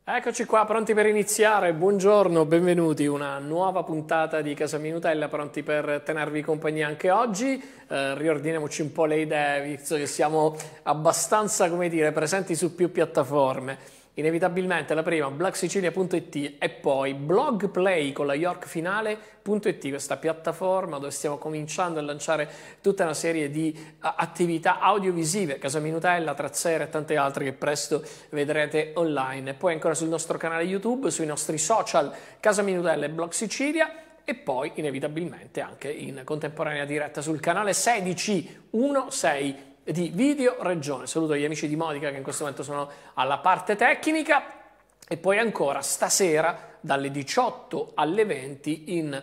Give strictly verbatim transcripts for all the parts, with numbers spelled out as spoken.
Eccoci qua, pronti per iniziare. Buongiorno, benvenuti. Una nuova puntata di Casa Minutella, pronti per tenervi compagnia anche oggi. Eh, riordiniamoci un po' le idee, visto che siamo abbastanza, come dire, presenti su più piattaforme. Inevitabilmente la prima, blog sicilia punto it, e poi blogplay con la York finale punto it, questa piattaforma dove stiamo cominciando a lanciare tutta una serie di uh, attività audiovisive, Casa Minutella, Trazzera e tante altre che presto vedrete online. E poi ancora sul nostro canale YouTube, sui nostri social Casa Minutella e Blog Sicilia, e poi inevitabilmente anche in contemporanea diretta sul canale sedici diciassei di Video Regione. Saluto gli amici di Modica che in questo momento sono alla parte tecnica, e poi ancora stasera dalle diciotto alle venti in,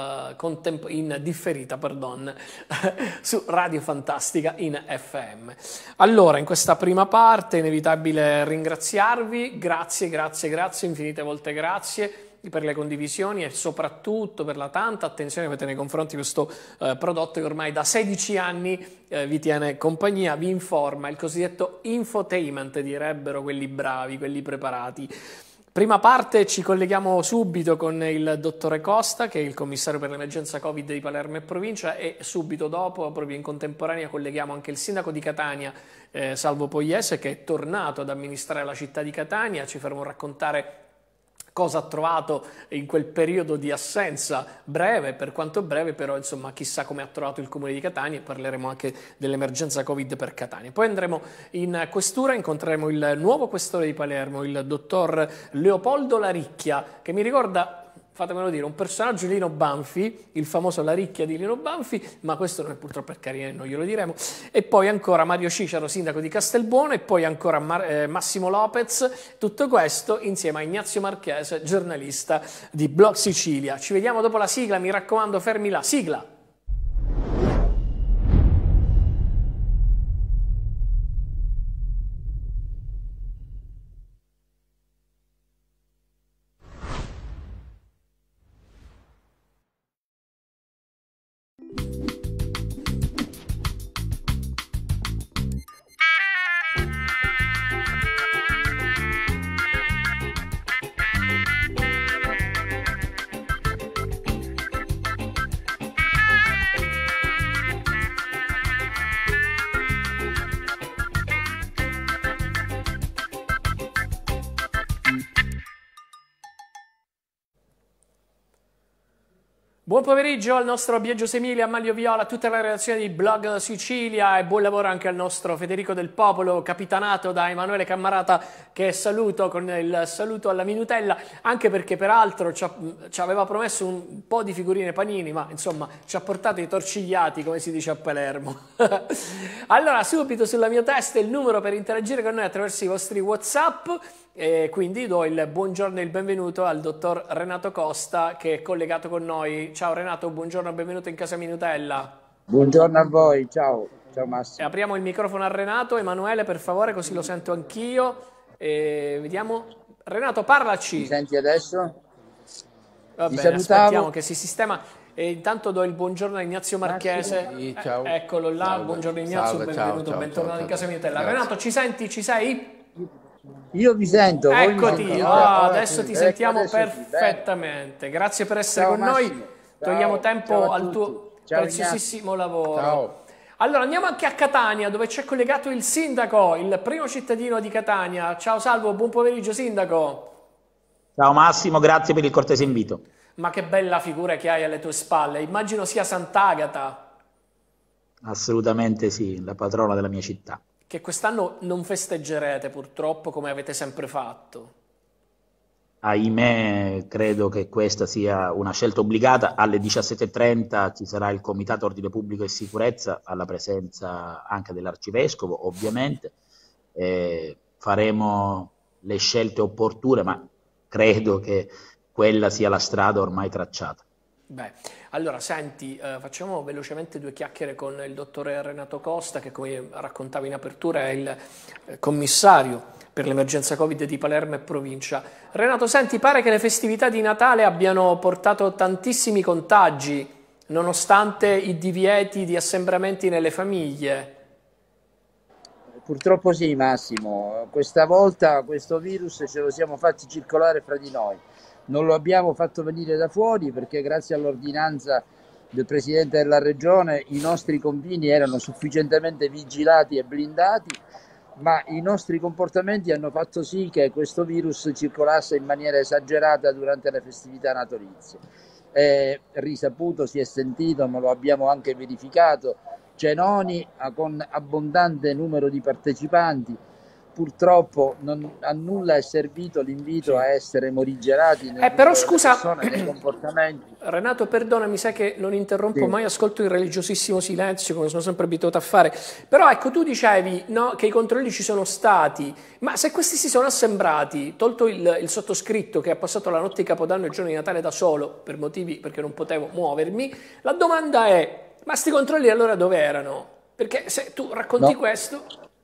uh, in differita pardon, su Radio Fantastica in F M. Allora, in questa prima parte è inevitabile ringraziarvi, grazie, grazie, grazie, infinite volte grazie per le condivisioni e soprattutto per la tanta attenzione che avete nei confronti di questo eh, prodotto che ormai da sedici anni eh, vi tiene compagnia, vi informa, il cosiddetto infotainment, direbbero quelli bravi, quelli preparati. Prima parte, ci colleghiamo subito con il dottore Costa, che è il commissario per l'emergenza Covid di Palermo e provincia, e subito dopo, proprio in contemporanea, colleghiamo anche il sindaco di Catania, eh, Salvo Pogliese, che è tornato ad amministrare la città di Catania. Ci faremo raccontare cosa ha trovato in quel periodo di assenza breve, per quanto breve, però insomma chissà come ha trovato il Comune di Catania, e parleremo anche dell'emergenza Covid per Catania. Poi andremo in questura, incontreremo il nuovo questore di Palermo, il dottor Leopoldo Laricchia, che mi ricorda, fatemelo dire, un personaggio di Lino Banfi, il famoso Laricchia di Lino Banfi, ma questo non è purtroppo per Carine, non glielo diremo. E poi ancora Mario Cicero, sindaco di Castelbuono, e poi ancora Mar eh, Massimo Lopez, tutto questo insieme a Ignazio Marchese, giornalista di Blog Sicilia. Ci vediamo dopo la sigla, mi raccomando, fermi là, sigla! Buon pomeriggio al nostro Biagio Semili, a Maglio Viola, a tutta la redazione di Blog Sicilia, e buon lavoro anche al nostro Federico Del Popolo, capitanato da Emanuele Cammarata, che saluto con il saluto alla Minutella, anche perché peraltro ci, ci aveva promesso un po' di figurine panini, ma insomma ci ha portato i torcigliati, come si dice a Palermo. Allora, subito sulla mia testa il numero per interagire con noi attraverso i vostri WhatsApp. E quindi do il buongiorno e il benvenuto al dottor Renato Costa, che è collegato con noi. Ciao Renato, buongiorno e benvenuto in Casa Minutella. Buongiorno a voi, ciao, ciao Massimo. E apriamo il microfono a Renato. Emanuele, per favore, così lo sento anch'io. E vediamo. Renato, parlaci. Mi senti adesso? Va bene, aspettiamo che si sistema. E intanto do il buongiorno a Ignazio Marchese. Sì, ciao. Eh, eccolo là, Salve. buongiorno Ignazio, Salve, benvenuto, ciao, bentornato ciao, in Casa Minutella. grazie. Renato, ci senti? Ci sei? Io vi sento. Eccoti, voi mi oh, ora, adesso ora, ti ecco, sentiamo adesso perfettamente. Grazie per essere Ciao, con Massimo. noi. Ciao, Togliamo tempo ciao a al tuo tutti. Ciao, preziosissimo lavoro. Ciao. Allora andiamo anche a Catania, dove c'è collegato il sindaco, il primo cittadino di Catania. Ciao Salvo, buon pomeriggio sindaco. Ciao Massimo, grazie per il cortese invito. Ma che bella figura che hai alle tue spalle, immagino sia Sant'Agata. Assolutamente sì, la patrona della mia città. Che quest'anno non festeggerete purtroppo come avete sempre fatto. Ahimè, credo che questa sia una scelta obbligata. Alle diciassette e trenta ci sarà il Comitato Ordine Pubblico e Sicurezza, alla presenza anche dell'Arcivescovo, ovviamente. Eh, faremo le scelte opportune, ma credo che quella sia la strada ormai tracciata. Beh, allora senti, eh, facciamo velocemente due chiacchiere con il dottore Renato Costa, che come raccontavo in apertura è il eh, commissario per l'emergenza Covid di Palermo e provincia. Renato, senti, pare che le festività di Natale abbiano portato tantissimi contagi, nonostante i divieti di assembramenti nelle famiglie. Purtroppo sì, Massimo. Questa volta questo virus ce lo siamo fatti circolare fra di noi. Non lo abbiamo fatto venire da fuori perché grazie all'ordinanza del Presidente della Regione i nostri confini erano sufficientemente vigilati e blindati, ma i nostri comportamenti hanno fatto sì che questo virus circolasse in maniera esagerata durante le festività natalizie. È risaputo, si è sentito, ma lo abbiamo anche verificato, cenoni con abbondante numero di partecipanti. Purtroppo non, a nulla è servito l'invito Sì. a essere morigerati nel Eh, però numero delle scusa, persone, nei comportamenti. Renato, perdonami, sai che non interrompo Sì. mai, ascolto in religiosissimo silenzio, come sono sempre abituato a fare. Però ecco, tu dicevi no, che i controlli ci sono stati, ma se questi si sono assembrati, tolto il, il sottoscritto che ha passato la notte di Capodanno e il giorno di Natale da solo, per motivi perché non potevo muovermi, la domanda è, ma sti controlli allora dove erano? Perché se tu racconti No. questo...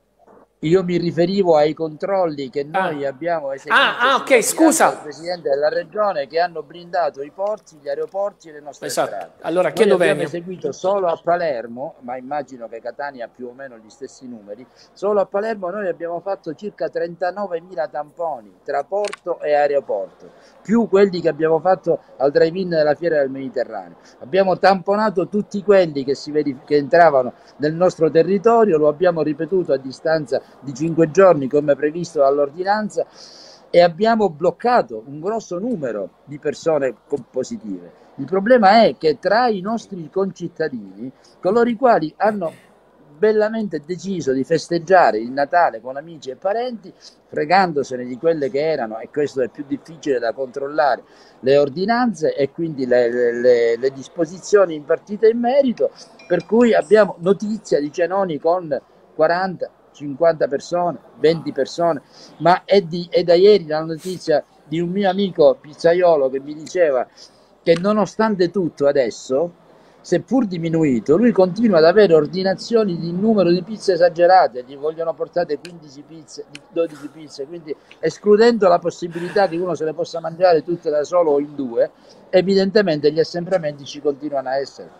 Io mi riferivo ai controlli che noi Ah. abbiamo eseguito Ah, ah, ok, sull'ordinanza scusa. del Presidente della Regione, che hanno blindato i porti, gli aeroporti e le nostre Esatto. strade. Allora, Noi chiedo abbiamo venia. eseguito solo a Palermo, ma immagino che Catania ha più o meno gli stessi numeri, solo a Palermo noi abbiamo fatto circa trentanovemila tamponi tra porto e aeroporto, più quelli che abbiamo fatto al drive-in della Fiera del Mediterraneo. Abbiamo tamponato tutti quelli che, si verif- che entravano nel nostro territorio, lo abbiamo ripetuto a distanza di cinque giorni come previsto dall'ordinanza e abbiamo bloccato un grosso numero di persone positive. Il problema è che tra i nostri concittadini, coloro i quali hanno bellamente deciso di festeggiare il Natale con amici e parenti, fregandosene di quelle che erano, e questo è più difficile da controllare, le ordinanze e quindi le, le, le disposizioni impartite in merito, per cui abbiamo notizia di cenoni con quaranta cinquanta persone, venti persone, ma è, di, è da ieri la notizia di un mio amico pizzaiolo che mi diceva che nonostante tutto adesso, seppur diminuito, lui continua ad avere ordinazioni di numero di pizze esagerate, gli vogliono portate quindici pizze, dodici pizze, quindi escludendo la possibilità che uno se le possa mangiare tutte da solo o in due, evidentemente gli assembramenti ci continuano a essere.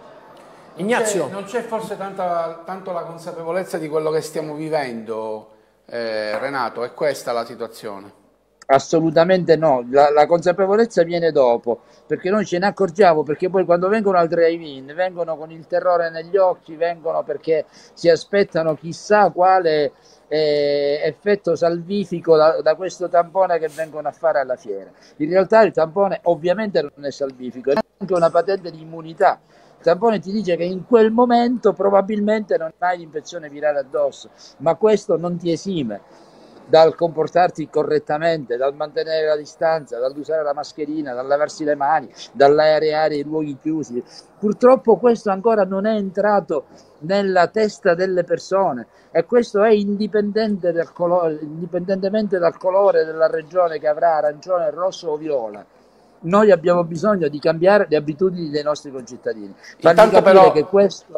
Ignazio. Non c'è forse tanta, tanto la consapevolezza di quello che stiamo vivendo, eh, Renato, è questa la situazione? Assolutamente no, la, la consapevolezza viene dopo, perché noi ce ne accorgiamo, perché poi quando vengono al drive-in vengono con il terrore negli occhi, vengono perché si aspettano chissà quale eh, effetto salvifico da, da questo tampone che vengono a fare alla fiera. In realtà il tampone ovviamente non è salvifico, è anche una patente di immunità. Il tampone ti dice che in quel momento probabilmente non hai l'infezione virale addosso, ma questo non ti esime dal comportarti correttamente, dal mantenere la distanza, dall'usare la mascherina, dal lavarsi le mani, dall'aereare i luoghi chiusi. Purtroppo questo ancora non è entrato nella testa delle persone e questo è indipendente dal colore, indipendentemente dal colore della regione che avrà, arancione, rosso o viola. Noi abbiamo bisogno di cambiare le abitudini dei nostri concittadini. Fargli Intanto capire però, che questo...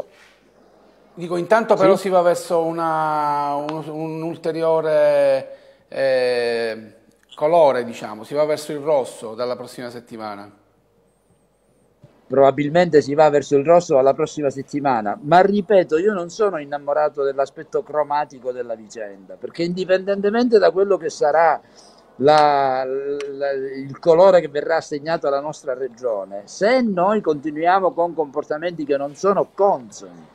Dico, intanto però Sì? si va verso una, un, un ulteriore eh, colore, diciamo, si va verso il rosso dalla prossima settimana. Probabilmente si va verso il rosso alla prossima settimana, ma ripeto, io non sono innamorato dell'aspetto cromatico della vicenda, perché indipendentemente da quello che sarà la, la, il colore che verrà assegnato alla nostra regione, se noi continuiamo con comportamenti che non sono consoni,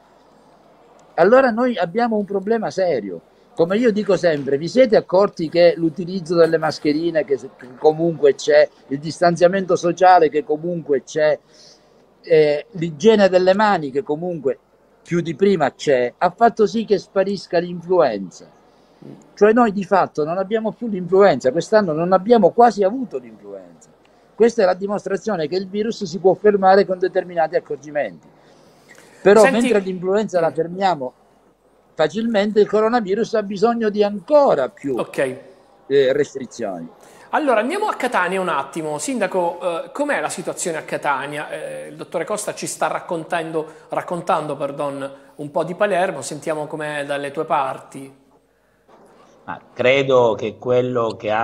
allora noi abbiamo un problema serio. Come io dico sempre, vi siete accorti che l'utilizzo delle mascherine che comunque c'è, il distanziamento sociale che comunque c'è, eh, l'igiene delle mani che comunque più di prima c'è, ha fatto sì che sparisca l'influenza. Cioè noi di fatto non abbiamo più l'influenza, quest'anno non abbiamo quasi avuto l'influenza. Questa è la dimostrazione che il virus si può fermare con determinati accorgimenti. Però Senti... mentre l'influenza la fermiamo facilmente, il coronavirus ha bisogno di ancora più okay. eh, restrizioni. Allora andiamo a Catania un attimo. Sindaco, eh, com'è la situazione a Catania? Eh, il dottore Costa ci sta raccontando, raccontando pardon, un po' di Palermo, sentiamo com'è dalle tue parti. Ma credo che quello che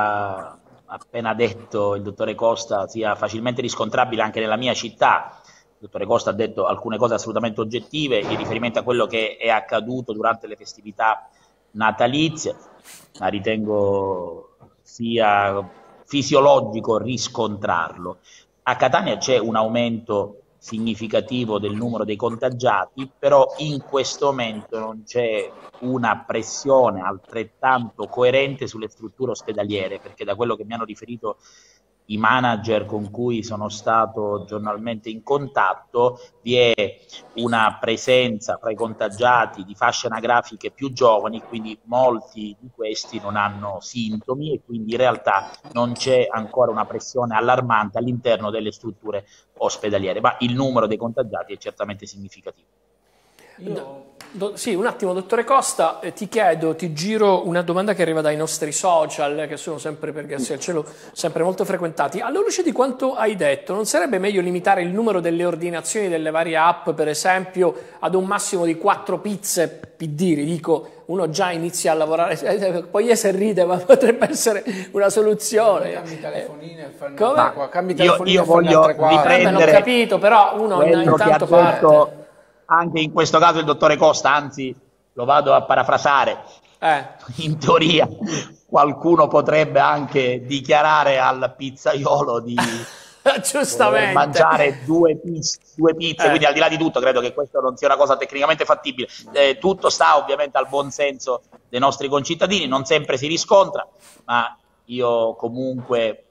abbia appena detto il dottore Costa sia facilmente riscontrabile anche nella mia città. dottore Costa ha detto alcune cose assolutamente oggettive in riferimento a quello che è accaduto durante le festività natalizie, ma ritengo sia fisiologico riscontrarlo. A Catania c'è un aumento significativo del numero dei contagiati, però in questo momento non c'è una pressione altrettanto coerente sulle strutture ospedaliere, perché da quello che mi hanno riferito i manager con cui sono stato giornalmente in contatto, vi è una presenza fra i contagiati di fasce anagrafiche più giovani, quindi molti di questi non hanno sintomi e quindi in realtà non c'è ancora una pressione allarmante all'interno delle strutture ospedaliere, ma il numero dei contagiati è certamente significativo. Io... Do, sì, un attimo, dottore Costa, eh, ti chiedo, ti giro una domanda che arriva dai nostri social, che sono sempre, per Grazie al Cielo, sempre molto frequentati. Alla luce di quanto hai detto, non sarebbe meglio limitare il numero delle ordinazioni delle varie app, per esempio, ad un massimo di quattro pizze P D? Dico, uno già inizia a lavorare, poi se ride, ma potrebbe essere una soluzione. Cambi telefonine e fanno Come? altre qua. Cambi telefonine io, io e fanno voglio altre qua. riprendere l'ho capito, però uno intanto parte. Anche in questo caso il dottore Costa, anzi lo vado a parafrasare, eh. in teoria qualcuno potrebbe anche dichiarare al pizzaiolo di Giustamente. mangiare due pizze, due pizze eh. quindi al di là di tutto credo che questo non sia una cosa tecnicamente fattibile. Eh, tutto sta ovviamente al buon senso dei nostri concittadini, non sempre si riscontra, ma io comunque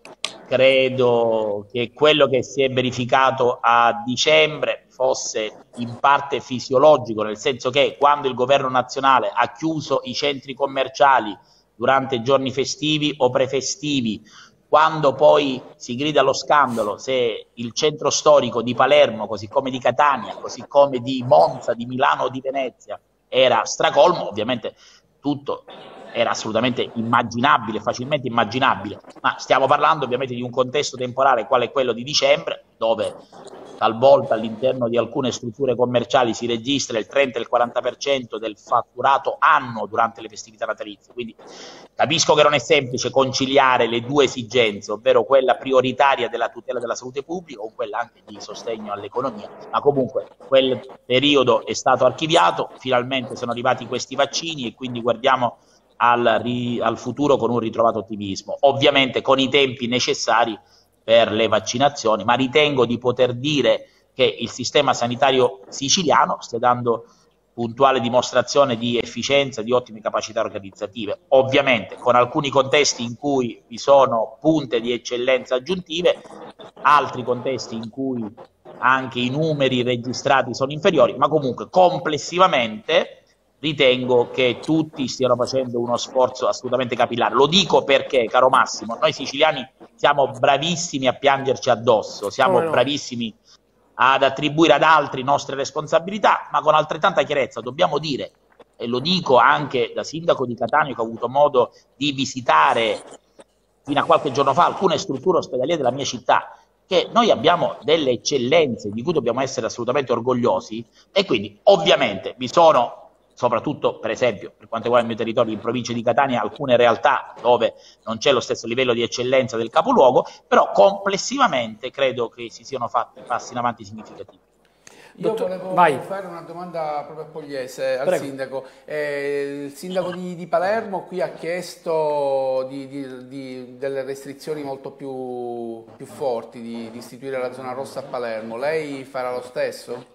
credo che quello che si è verificato a dicembre fosse in parte fisiologico, nel senso che quando il governo nazionale ha chiuso i centri commerciali durante i giorni festivi o prefestivi, quando poi si grida allo scandalo se il centro storico di Palermo, così come di Catania, così come di Monza, di Milano o di Venezia era stracolmo, ovviamente tutto era assolutamente immaginabile, facilmente immaginabile, ma stiamo parlando ovviamente di un contesto temporale quale è quello di dicembre, dove talvolta all'interno di alcune strutture commerciali si registra il trenta e il quaranta per cento del fatturato annuo durante le festività natalizie, quindi capisco che non è semplice conciliare le due esigenze, ovvero quella prioritaria della tutela della salute pubblica o quella anche di sostegno all'economia, ma comunque quel periodo è stato archiviato, finalmente sono arrivati questi vaccini e quindi guardiamo al, al futuro con un ritrovato ottimismo, ovviamente con i tempi necessari per le vaccinazioni, ma ritengo di poter dire che il sistema sanitario siciliano stia dando puntuale dimostrazione di efficienza, di ottime capacità organizzative, ovviamente con alcuni contesti in cui vi sono punte di eccellenza aggiuntive, altri contesti in cui anche i numeri registrati sono inferiori, ma comunque complessivamente ritengo che tutti stiano facendo uno sforzo assolutamente capillare. Lo dico perché, caro Massimo, noi siciliani siamo bravissimi a piangerci addosso, siamo oh no. bravissimi ad attribuire ad altri nostre responsabilità, ma con altrettanta chiarezza dobbiamo dire, e lo dico anche da sindaco di Catania che ho avuto modo di visitare fino a qualche giorno fa alcune strutture ospedaliere della mia città, che noi abbiamo delle eccellenze di cui dobbiamo essere assolutamente orgogliosi e quindi ovviamente vi sono soprattutto per esempio per quanto riguarda il mio territorio in provincia di Catania alcune realtà dove non c'è lo stesso livello di eccellenza del capoluogo, però complessivamente credo che si siano fatti passi in avanti significativi. Io volevo Vai. fare una domanda proprio a Pogliese, al Prego. sindaco. Eh, il sindaco di, di Palermo qui ha chiesto di, di, di, delle restrizioni molto più, più forti, di, di istituire la zona rossa a Palermo. Lei farà lo stesso?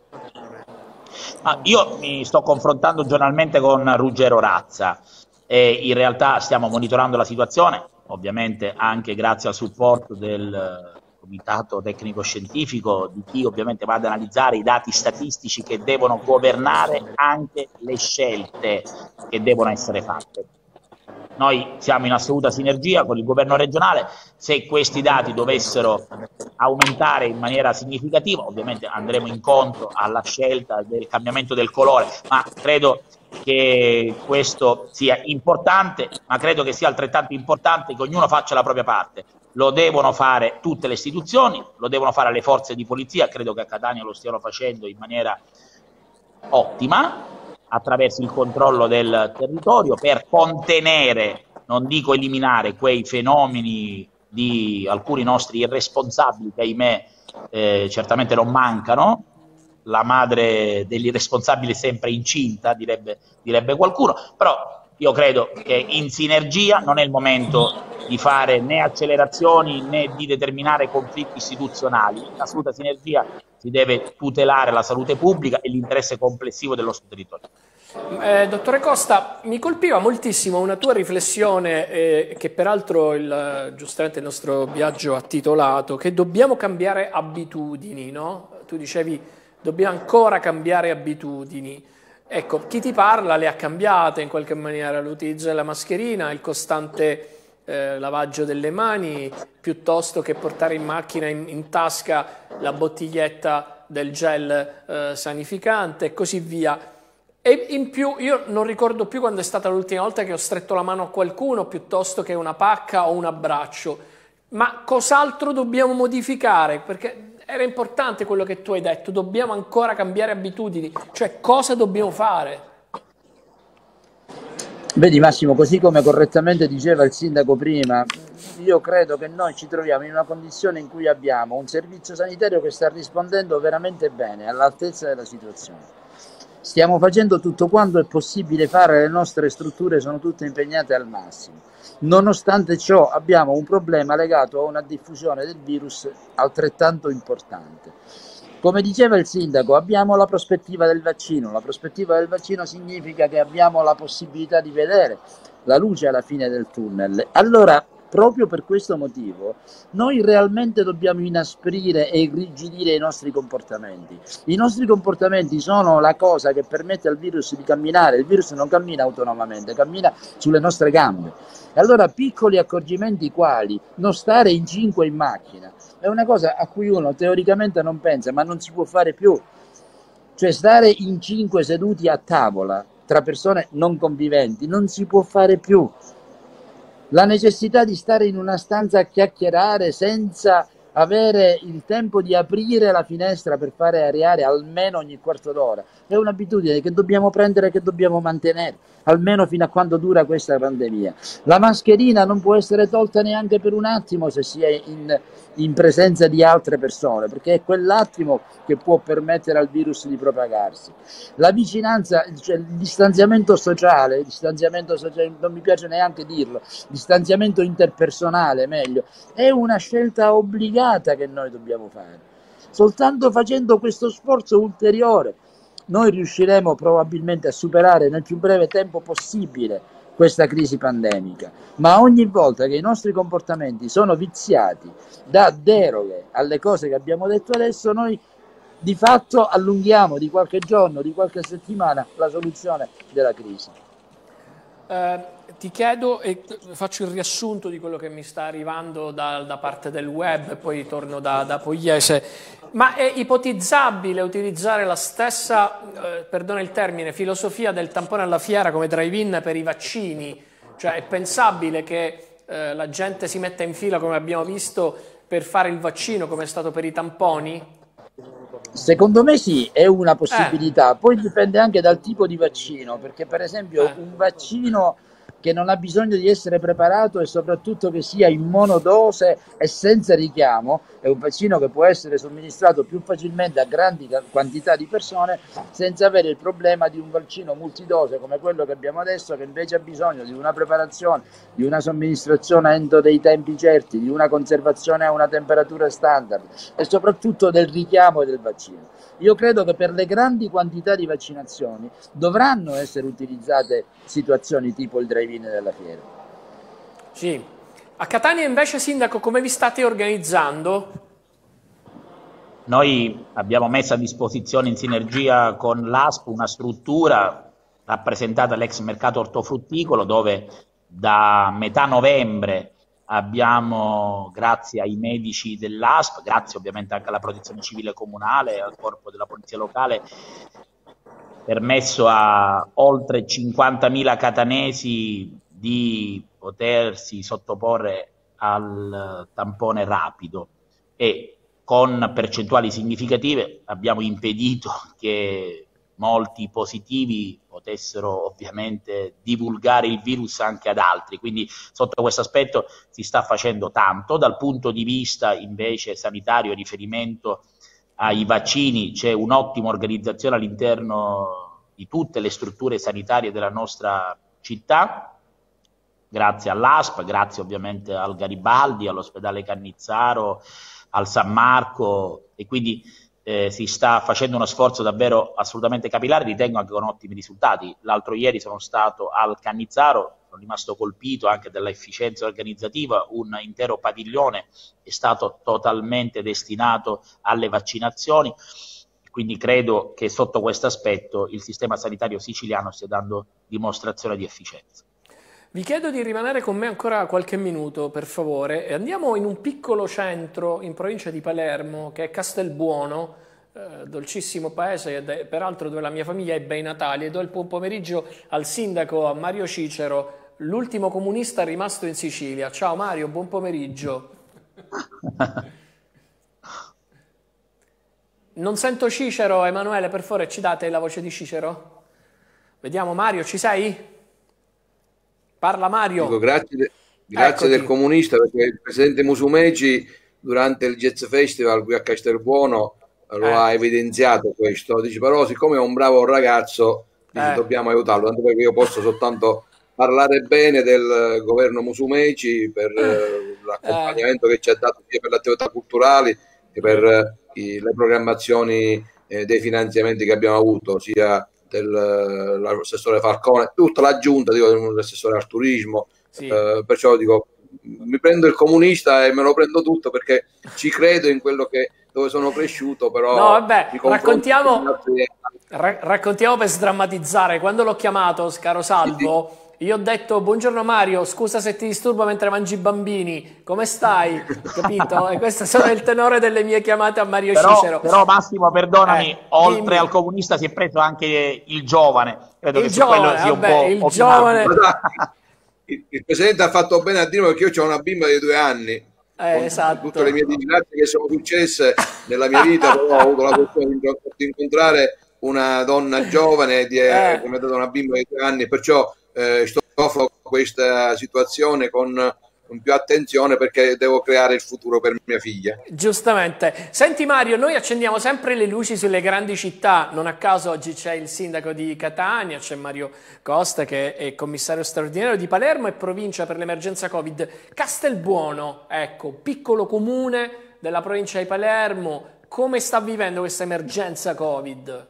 Ah, io mi sto confrontando giornalmente con Ruggero Razza e in realtà stiamo monitorando la situazione, ovviamente anche grazie al supporto del comitato tecnico-scientifico, di chi ovviamente va ad analizzare i dati statistici che devono governare anche le scelte che devono essere fatte. Noi siamo in assoluta sinergia con il governo regionale, se questi dati dovessero aumentare in maniera significativa ovviamente andremo incontro alla scelta del cambiamento del colore, ma credo che questo sia importante, ma credo che sia altrettanto importante che ognuno faccia la propria parte. Lo devono fare tutte le istituzioni, lo devono fare le forze di polizia, credo che a Catania lo stiano facendo in maniera ottima, attraverso il controllo del territorio per contenere, non dico eliminare, quei fenomeni di alcuni nostri irresponsabili che ahimè eh, certamente non mancano, la madre degli responsabili è sempre incinta, direbbe, direbbe qualcuno, però io credo che in sinergia non è il momento di fare né accelerazioni né di determinare conflitti istituzionali. In assoluta sinergia si deve tutelare la salute pubblica e l'interesse complessivo del nostro territorio. Eh, dottore Costa, mi colpiva moltissimo una tua riflessione eh, che peraltro il, giustamente il nostro viaggio ha titolato, che dobbiamo cambiare abitudini, no? Tu dicevi dobbiamo ancora cambiare abitudini. Ecco, chi ti parla le ha cambiate in qualche maniera, l'utilizzo della mascherina, il costante eh, lavaggio delle mani, piuttosto che portare in macchina, in, in tasca, la bottiglietta del gel eh, sanificante e così via. E in più io non ricordo più quando è stata l'ultima volta che ho stretto la mano a qualcuno piuttosto che una pacca o un abbraccio. Ma cos'altro dobbiamo modificare? Perché era importante quello che tu hai detto, dobbiamo ancora cambiare abitudini, cioè cosa dobbiamo fare? Vedi Massimo, così come correttamente diceva il sindaco prima, io credo che noi ci troviamo in una condizione in cui abbiamo un servizio sanitario che sta rispondendo veramente bene, all'altezza della situazione. Stiamo facendo tutto quanto è possibile fare, le nostre strutture sono tutte impegnate al massimo. Nonostante ciò abbiamo un problema legato a una diffusione del virus altrettanto importante. Come diceva il sindaco, abbiamo la prospettiva del vaccino. La prospettiva del vaccino significa che abbiamo la possibilità di vedere la luce alla fine del tunnel. Allora, proprio per questo motivo, noi realmente dobbiamo inasprire e irrigidire i nostri comportamenti. I nostri comportamenti sono la cosa che permette al virus di camminare. Il virus non cammina autonomamente, cammina sulle nostre gambe. E allora piccoli accorgimenti quali non stare in cinque in macchina è una cosa a cui uno teoricamente non pensa, ma non si può fare più. Cioè stare in cinque seduti a tavola tra persone non conviventi non si può fare più. La necessità di stare in una stanza a chiacchierare senza avere il tempo di aprire la finestra per fare areare almeno ogni quarto d'ora è un'abitudine che dobbiamo prendere e che dobbiamo mantenere, almeno fino a quando dura questa pandemia. La mascherina non può essere tolta neanche per un attimo se si è in, in presenza di altre persone, perché è quell'attimo che può permettere al virus di propagarsi. La vicinanza, cioè il distanziamento sociale, il distanziamento sociale, non mi piace neanche dirlo, distanziamento interpersonale meglio, è una scelta obbligata che noi dobbiamo fare. Soltanto facendo questo sforzo ulteriore noi riusciremo probabilmente a superare nel più breve tempo possibile questa crisi pandemica, ma ogni volta che i nostri comportamenti sono viziati da deroghe alle cose che abbiamo detto adesso, noi di fatto allunghiamo di qualche giorno, di qualche settimana la soluzione della crisi. Eh, ti chiedo e faccio il riassunto di quello che mi sta arrivando da, da parte del web e poi torno da, da Pugliese, ma è ipotizzabile utilizzare la stessa, eh, perdono il termine, filosofia del tampone alla fiera come drive-in per i vaccini? Cioè è pensabile che eh, la gente si metta in fila come abbiamo visto per fare il vaccino come è stato per i tamponi? Secondo me sì, è una possibilità, eh. Poi dipende anche dal tipo di vaccino, perché per esempio eh. un vaccino che non ha bisogno di essere preparato e soprattutto che sia in monodose e senza richiamo, è un vaccino che può essere somministrato più facilmente a grandi quantità di persone senza avere il problema di un vaccino multidose come quello che abbiamo adesso, che invece ha bisogno di una preparazione, di una somministrazione entro dei tempi certi, di una conservazione a una temperatura standard e soprattutto del richiamo del vaccino. Io credo che per le grandi quantità di vaccinazioni dovranno essere utilizzate situazioni tipo il drive-in della fiera. Sì. A Catania invece, sindaco, come vi state organizzando? Noi abbiamo messo a disposizione in sinergia con l'A S P una struttura rappresentata all'ex mercato ortofrutticolo dove da metà novembre abbiamo, grazie ai medici dell'A S P, grazie ovviamente anche alla protezione civile comunale e al corpo della polizia locale, permesso a oltre cinquantamila catanesi di potersi sottoporre al tampone rapido e con percentuali significative abbiamo impedito che molti positivi potessero ovviamente divulgare il virus anche ad altri, quindi sotto questo aspetto si sta facendo tanto. Dal punto di vista invece sanitario, riferimento ai vaccini, c'è un'ottima organizzazione all'interno di tutte le strutture sanitarie della nostra città, grazie all'A S P, grazie ovviamente al Garibaldi, all'ospedale Cannizzaro, al San Marco, e quindi eh, si sta facendo uno sforzo davvero assolutamente capillare, ritengo anche con ottimi risultati. L'altro ieri sono stato al Cannizzaro, sono rimasto colpito anche dall'efficienza organizzativa, un intero padiglione è stato totalmente destinato alle vaccinazioni, quindi credo che sotto questo aspetto il sistema sanitario siciliano stia dando dimostrazione di efficienza. Vi chiedo di rimanere con me ancora qualche minuto, per favore, e andiamo in un piccolo centro in provincia di Palermo, che è Castelbuono, eh, dolcissimo paese, ed è, peraltro dove la mia famiglia ebbe i natali, e do il buon pomeriggio al sindaco, a Mario Cicero, l'ultimo comunista rimasto in Sicilia. Ciao Mario, buon pomeriggio. Non sento Cicero, Emanuele, per favore ci date la voce di Cicero? Vediamo Mario, ci sei? Parla Mario. Dico, grazie de, grazie del comunista, perché il presidente Musumeci durante il Jazz Festival qui a Castelbuono lo eh. ha evidenziato questo. Dice, però siccome è un bravo ragazzo, dice, eh. dobbiamo aiutarlo, tanto perché io posso soltanto parlare bene del governo Musumeci per eh. l'accompagnamento eh. che ci ha dato sia per le attività culturali che per eh, i, le programmazioni eh, dei finanziamenti che abbiamo avuto, sia dell'assessore Falcone, tutta la giunta, dico, dell'assessore al turismo, sì. eh, perciò dico, mi prendo il comunista e me lo prendo tutto, perché ci credo in quello che dove sono cresciuto, però no, vabbè, raccontiamo, ra raccontiamo per sdrammatizzare. Quando l'ho chiamato, caro Salvo, sì, sì. Io ho detto, buongiorno Mario, scusa se ti disturbo mentre mangi i bambini, come stai? Capito? E questo è il tenore delle mie chiamate a Mario però, Cicero. Però Massimo, perdonami, eh, oltre dimmi. al comunista si è preso anche il giovane. Credo il che giovane, su quello vabbè, sia un po' il giovane. Il, il Presidente ha fatto bene a dirmi, perché io ho una bimba di due anni. Eh, esatto. Tutte le mie disgrazie che sono successe nella mia vita, però ho avuto la fortuna di incontrare una donna giovane di, eh. che mi ha dato una bimba di due anni, perciò eh, sto a questa situazione con, con più attenzione, perché devo creare il futuro per mia figlia. Giustamente. Senti Mario, noi accendiamo sempre le luci sulle grandi città, non a caso oggi c'è il sindaco di Catania, c'è Mario Costa che è commissario straordinario di Palermo e provincia per l'emergenza Covid. Castelbuono, ecco, piccolo comune della provincia di Palermo, come sta vivendo questa emergenza Covid?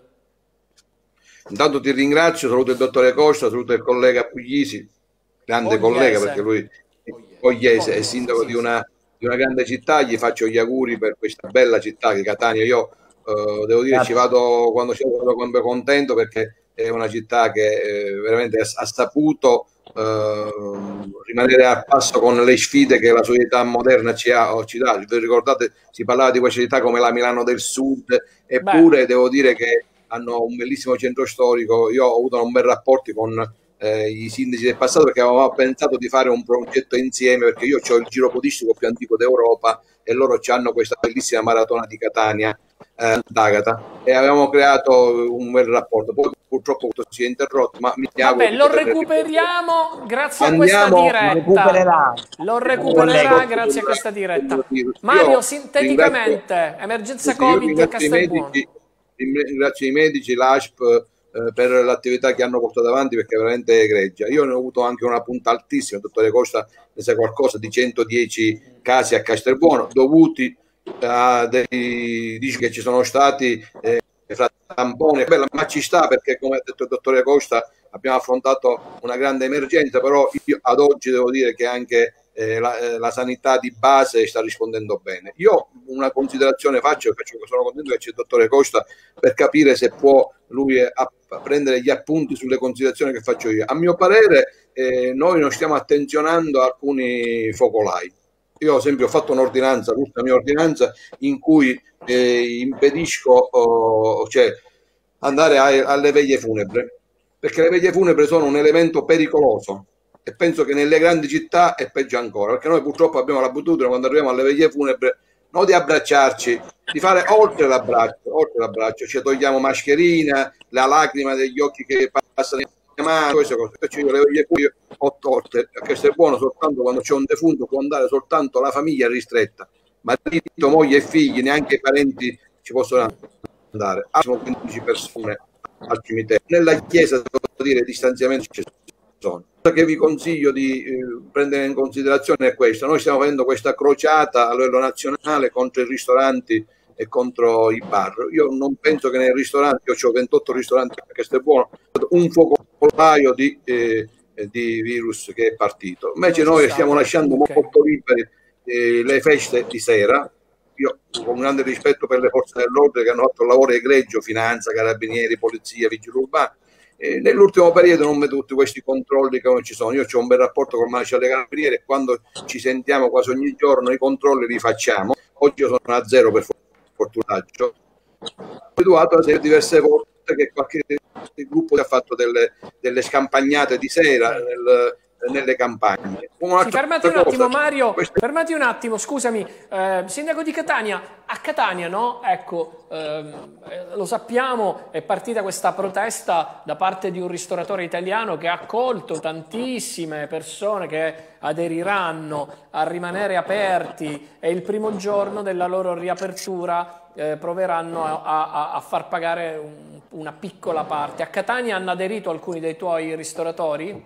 Intanto ti ringrazio, saluto il dottore Costa, saluto il collega Puglisi, grande Ogliese. collega, perché lui Ogliese è sindaco sì, di, una, di una grande città, gli faccio gli auguri per questa bella città che è Catania. Io eh, devo dire, Grazie. ci vado quando ci vado quando contento, perché è una città che eh, veramente ha, ha saputo eh, rimanere a passo con le sfide che la società moderna ci ha. Ci dà. Vi ricordate, si parlava di questa città come la Milano del Sud, eppure Beh. devo dire che hanno un bellissimo centro storico. Io ho avuto un bel rapporto con eh, i sindaci del passato, perché avevamo pensato di fare un progetto insieme, perché io ho il giro podistico più antico d'Europa e loro hanno questa bellissima maratona di Catania, eh, d'Agata, e avevamo creato un bel rapporto. Poi purtroppo si è interrotto, ma mi Vabbè, lo recuperiamo grazie Andiamo, a questa diretta. Recupererà. Lo recupererà grazie a questa diretta. Mario, sinteticamente, emergenza Covid a Castelbuono. Ringrazio i medici, l'A S P eh, per l'attività che hanno portato avanti, perché è veramente egregia. Io ne ho avuto anche una punta altissima, il dottore Costa ne sa qualcosa, di centodieci casi a Castelbuono, dovuti a dei, dice che ci sono stati eh, fra tamponi, bella, ma ci sta, perché come ha detto il dottore Costa abbiamo affrontato una grande emergenza, però io ad oggi devo dire che anche Eh, la, eh, la sanità di base sta rispondendo bene. Io una considerazione faccio, faccio sono contento che c'è il dottore Costa per capire se può lui a, a prendere gli appunti sulle considerazioni che faccio io. A mio parere eh, noi non stiamo attenzionando alcuni focolai. Io ad esempio ho fatto un'ordinanza, l'ultima mia ordinanza, in cui eh, impedisco oh, cioè andare a, alle veglie funebri, perché le veglie funebri sono un elemento pericoloso. E penso che nelle grandi città è peggio ancora, perché noi purtroppo abbiamo l'abitudine, quando arriviamo alle veglie funebri, non di abbracciarci, di fare oltre l'abbraccio, oltre l'abbraccio, ci togliamo mascherina, la lacrima degli occhi che passano in mano, queste cose. Perciò io le veglie funebri ho tolte, perché se è buono soltanto quando c'è un defunto, può andare soltanto la famiglia ristretta, marito, moglie e figli, neanche i parenti ci possono andare, massimo quindici persone al cimitero. Nella chiesa, devo dire, i distanziamenti ci sono. Quello che vi consiglio di eh, prendere in considerazione è questo: noi stiamo facendo questa crociata a livello nazionale contro i ristoranti e contro i bar. Io non penso che nei ristoranti, io ho ventotto ristoranti, questo è buono, un focolaio di, eh, di virus che è partito. Invece noi stiamo lasciando okay. molto liberi eh, le feste di sera. Io con un grande rispetto per le forze dell'ordine che hanno fatto un lavoro egregio, finanza, carabinieri, polizia, vigili urbani. Eh, nell'ultimo periodo non vedo tutti questi controlli che non ci sono. Io ho un bel rapporto con il maresciallo dei carabinieri e quando ci sentiamo quasi ogni giorno i controlli li facciamo. Oggi io sono a zero per fortuna. Ho abituato a diverse volte che qualche gruppo ha fatto delle, delle scampagnate di sera nel, nelle campagne. Sì, fermati un attimo Mario, Questo... fermati un attimo, scusami, eh, sindaco di Catania, a Catania, no? Ecco, eh, lo sappiamo, è partita questa protesta da parte di un ristoratore italiano che ha accolto tantissime persone che aderiranno a rimanere aperti e il primo giorno della loro riapertura eh, proveranno a, a, a far pagare un, una piccola parte. A Catania hanno aderito alcuni dei tuoi ristoratori?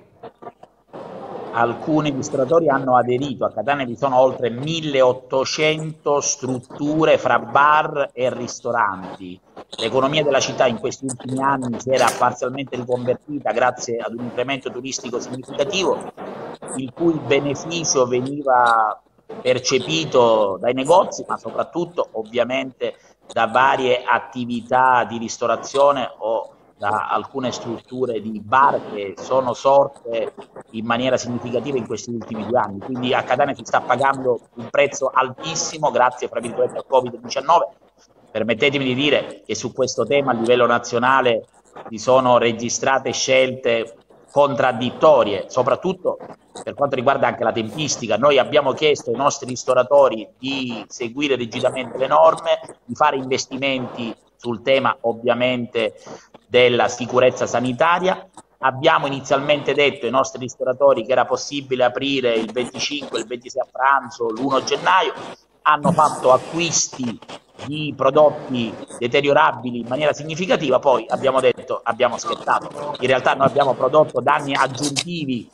Alcuni ristoratori hanno aderito. A Catania vi sono oltre milleottocento strutture fra bar e ristoranti. L'economia della città in questi ultimi anni si era parzialmente riconvertita grazie ad un incremento turistico significativo, il cui beneficio veniva percepito dai negozi, ma soprattutto ovviamente da varie attività di ristorazione o da alcune strutture di bar che sono sorte in maniera significativa in questi ultimi due anni. Quindi a Catania si sta pagando un prezzo altissimo grazie, fra virgolette, al Covid diciannove. Permettetemi di dire che su questo tema a livello nazionale si sono registrate scelte contraddittorie, soprattutto per quanto riguarda anche la tempistica. Noi abbiamo chiesto ai nostri ristoratori di seguire rigidamente le norme, di fare investimenti sul tema ovviamente della sicurezza sanitaria. Abbiamo inizialmente detto ai nostri ristoratori che era possibile aprire il venticinque, il ventisei a pranzo, l'primo gennaio, hanno fatto acquisti di prodotti deteriorabili in maniera significativa, poi abbiamo detto, abbiamo scherzato. In realtà noi abbiamo prodotto danni aggiuntivi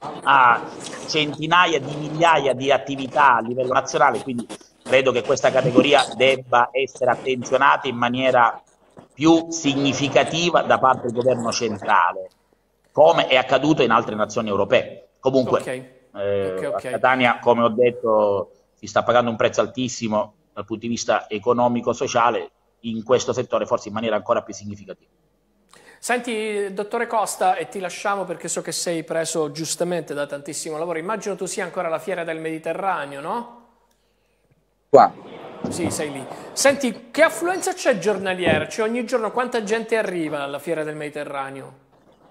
a centinaia di migliaia di attività a livello nazionale, quindi credo che questa categoria debba essere attenzionata in maniera più significativa da parte del governo centrale, come è accaduto in altre nazioni europee. Comunque okay. Eh, okay, okay. a Catania, come ho detto, si sta pagando un prezzo altissimo dal punto di vista economico-sociale, in questo settore forse in maniera ancora più significativa. Senti, dottore Costa, e ti lasciamo perché so che sei preso giustamente da tantissimo lavoro, immagino tu sia ancora alla Fiera del Mediterraneo, no? Qua. Sì, sei lì. Senti, che affluenza c'è giornaliera? Cioè ogni giorno quanta gente arriva alla Fiera del Mediterraneo?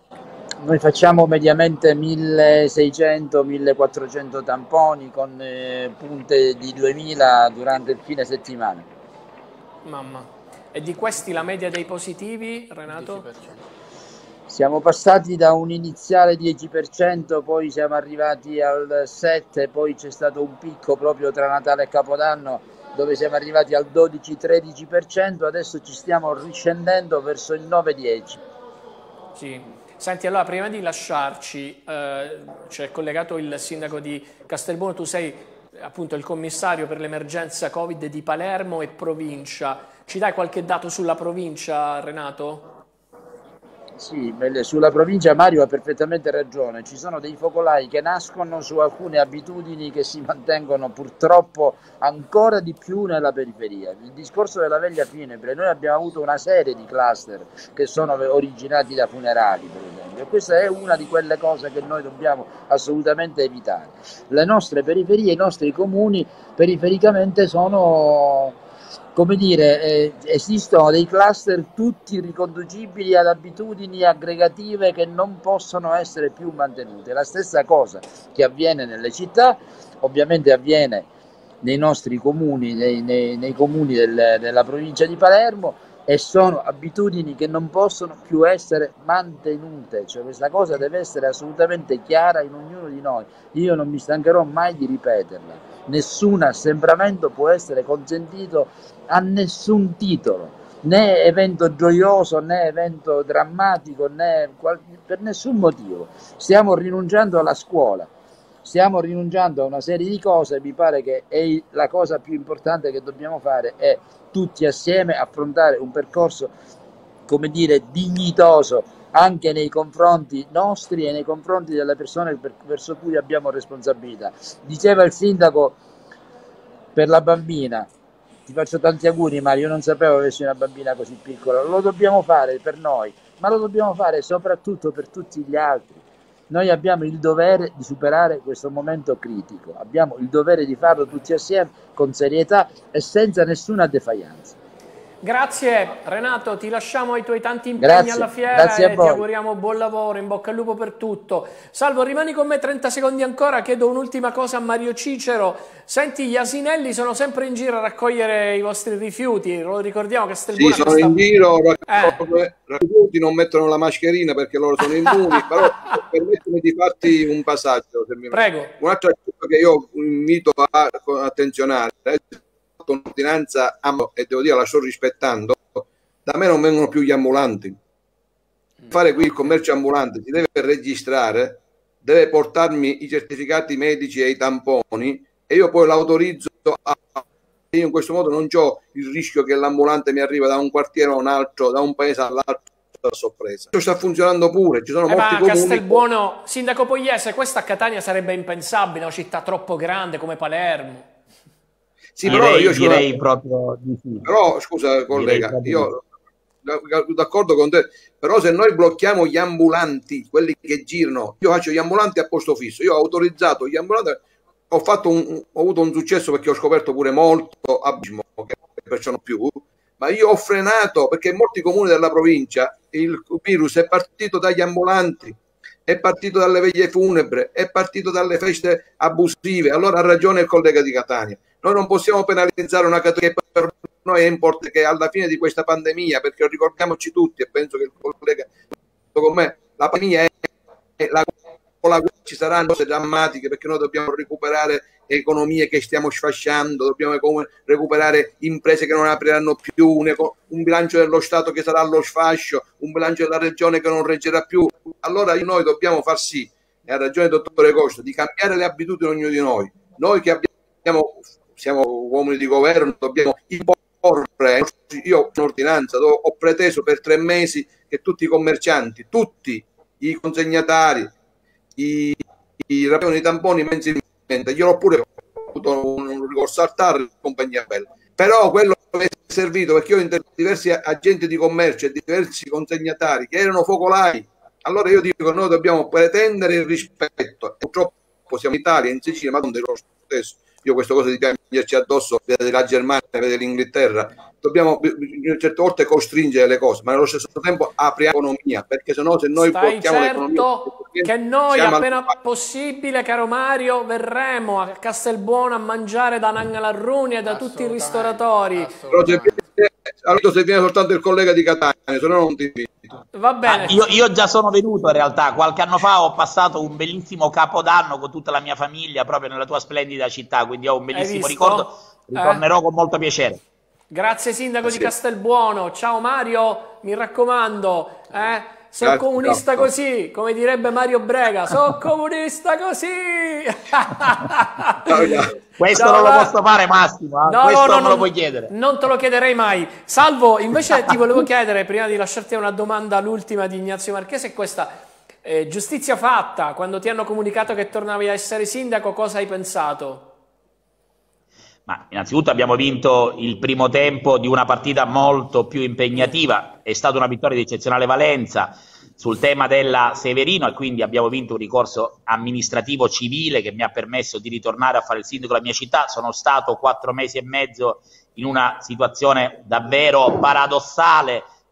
Noi facciamo mediamente milleseicento millequattrocento tamponi con eh, punte di duemila durante il fine settimana. Mamma. E di questi la media dei positivi, Renato? dieci per cento. Siamo passati da un iniziale dieci per cento, poi siamo arrivati al sette per cento, poi c'è stato un picco proprio tra Natale e Capodanno dove siamo arrivati al dodici tredici per cento, adesso ci stiamo riscendendo verso il nove dieci per cento. Sì. Senti, allora prima di lasciarci, eh, c'è collegato il sindaco di Castelbuono, tu sei appunto il commissario per l'emergenza Covid di Palermo e provincia. Ci dai qualche dato sulla provincia, Renato? Sì, sulla provincia Mario ha perfettamente ragione, ci sono dei focolai che nascono su alcune abitudini che si mantengono purtroppo ancora di più nella periferia. Il discorso della veglia funebre, noi abbiamo avuto una serie di cluster che sono originati da funerali per esempio, e questa è una di quelle cose che noi dobbiamo assolutamente evitare. Le nostre periferie, i nostri comuni perifericamente sono... come dire, eh, esistono dei cluster tutti riconducibili ad abitudini aggregative che non possono essere più mantenute. La stessa cosa che avviene nelle città, ovviamente avviene nei nostri comuni, nei, nei, nei comuni del, della provincia di Palermo, e sono abitudini che non possono più essere mantenute. Cioè questa cosa deve essere assolutamente chiara in ognuno di noi. Io non mi stancherò mai di ripeterla. nessun assembramento può essere consentito a nessun titolo, né evento gioioso, né evento drammatico, né per nessun motivo. Stiamo rinunciando alla scuola, stiamo rinunciando a una serie di cose. Mi pare che è la cosa più importante che dobbiamo fare è tutti assieme affrontare un percorso, come dire, dignitoso anche nei confronti nostri e nei confronti delle persone per, verso cui abbiamo responsabilità. Diceva il sindaco per la bambina, ti faccio tanti auguri Mario, io non sapevo avessi una bambina così piccola, lo dobbiamo fare per noi, ma lo dobbiamo fare soprattutto per tutti gli altri. Noi abbiamo il dovere di superare questo momento critico, abbiamo il dovere di farlo tutti assieme, con serietà e senza nessuna defianza. Grazie Renato, ti lasciamo ai tuoi tanti impegni grazie, alla fiera e ti auguriamo buon lavoro, in bocca al lupo per tutto. Salvo, rimani con me trenta secondi ancora, chiedo un'ultima cosa a Mario Cicero. Senti, gli asinelli sono sempre in giro a raccogliere i vostri rifiuti, lo ricordiamo che Castelbuono... Sì, sono questa... in giro, raccogliere eh. rifiuti, non mettono la mascherina perché loro sono immuni, però permettimi di farti un passaggio. Se mi... Prego. Un'altra cosa che io invito a attenzionare è un'ordinanza e devo dire la sto rispettando. Da me non vengono più gli ambulanti. Fare qui il commercio ambulante si deve registrare, deve portarmi i certificati medici e i tamponi e io poi l'autorizzo a... io in questo modo non ho il rischio che l'ambulante mi arriva da un quartiere a un altro, da un paese all'altro a sorpresa. Questo sta funzionando pure, ci sono eh molti ma comuni. Castelbuono, sindaco Pogliese, questa a Catania sarebbe impensabile, una città troppo grande come Palermo. Sì, direi, però io direi una... proprio di sì. Però scusa collega, io d'accordo con te, però se noi blocchiamo gli ambulanti, quelli che girano, io faccio gli ambulanti a posto fisso, io ho autorizzato gli ambulanti, ho fatto un, ho avuto un successo perché ho scoperto pure molto abismo, che perciò non più, ma io ho frenato perché in molti comuni della provincia il virus è partito dagli ambulanti, è partito dalle veglie funebri, è partito dalle feste abusive. Allora ha ragione il collega di Catania. Noi non possiamo penalizzare una categoria che per noi è importante, che alla fine di questa pandemia, perché ricordiamoci tutti, e penso che il collega con me, la pandemia è, è la, la ci saranno cose drammatiche perché noi dobbiamo recuperare economie che stiamo sfasciando, dobbiamo recuperare imprese che non apriranno più, un, un bilancio dello Stato che sarà allo sfascio, un bilancio della regione che non reggerà più. Allora noi dobbiamo far sì, e ha ragione il dottore Costa, di cambiare le abitudini ognuno di noi. Noi che abbiamo, siamo uomini di governo, dobbiamo imporre. Io ho un'ordinanza, ho preteso per tre mesi che tutti i commercianti, tutti i consegnatari, i, i rapioni, i tamponi mensilmente, io ho pure avuto un, un ricorso al T A R, compagnia bella. Però quello che è servito, perché io ho intervistato diversi agenti di commercio e diversi consegnatari che erano focolai. Allora io dico che noi dobbiamo pretendere il rispetto. Purtroppo siamo in Italia, in Sicilia, ma non dello stesso. Io questa cosa di piangerci addosso, vedete la Germania, vedete l'Inghilterra, dobbiamo certe volte costringere le cose, ma nello stesso tempo apriamo l'economia, perché sennò se noi Stai blocchiamo certo l'economia... che noi appena al... possibile, caro Mario, verremo a Castelbuono a mangiare da Nangalarruni e da tutti i ristoratori. Però se viene, se viene soltanto il collega di Catania, se no non ti invito. Va bene. Ah, io, io già sono venuto in realtà, qualche anno fa ho passato un bellissimo capodanno con tutta la mia famiglia proprio nella tua splendida città, quindi ho un bellissimo ricordo, ritornerò eh? con molto piacere. Grazie sindaco sì. di Castelbuono, ciao Mario, mi raccomando, eh? sono Grazie, comunista grazie. Così, come direbbe Mario Brega, sono comunista così. Questo Ciao, non lo posso fare Massimo, eh? no, questo no, non no, me lo puoi chiedere. Non te lo chiederei mai. Salvo, invece ti volevo chiedere, prima di lasciarti una domanda, l'ultima di Ignazio Marchese, è questa. Eh, giustizia fatta, quando ti hanno comunicato che tornavi a essere sindaco, cosa hai pensato? Ma innanzitutto abbiamo vinto il primo tempo di una partita molto più impegnativa, è stata una vittoria di eccezionale valenza sul tema della Severino e quindi abbiamo vinto un ricorso amministrativo civile che mi ha permesso di ritornare a fare il sindaco della mia città. Sono stato quattro mesi e mezzo in una situazione davvero paradossale,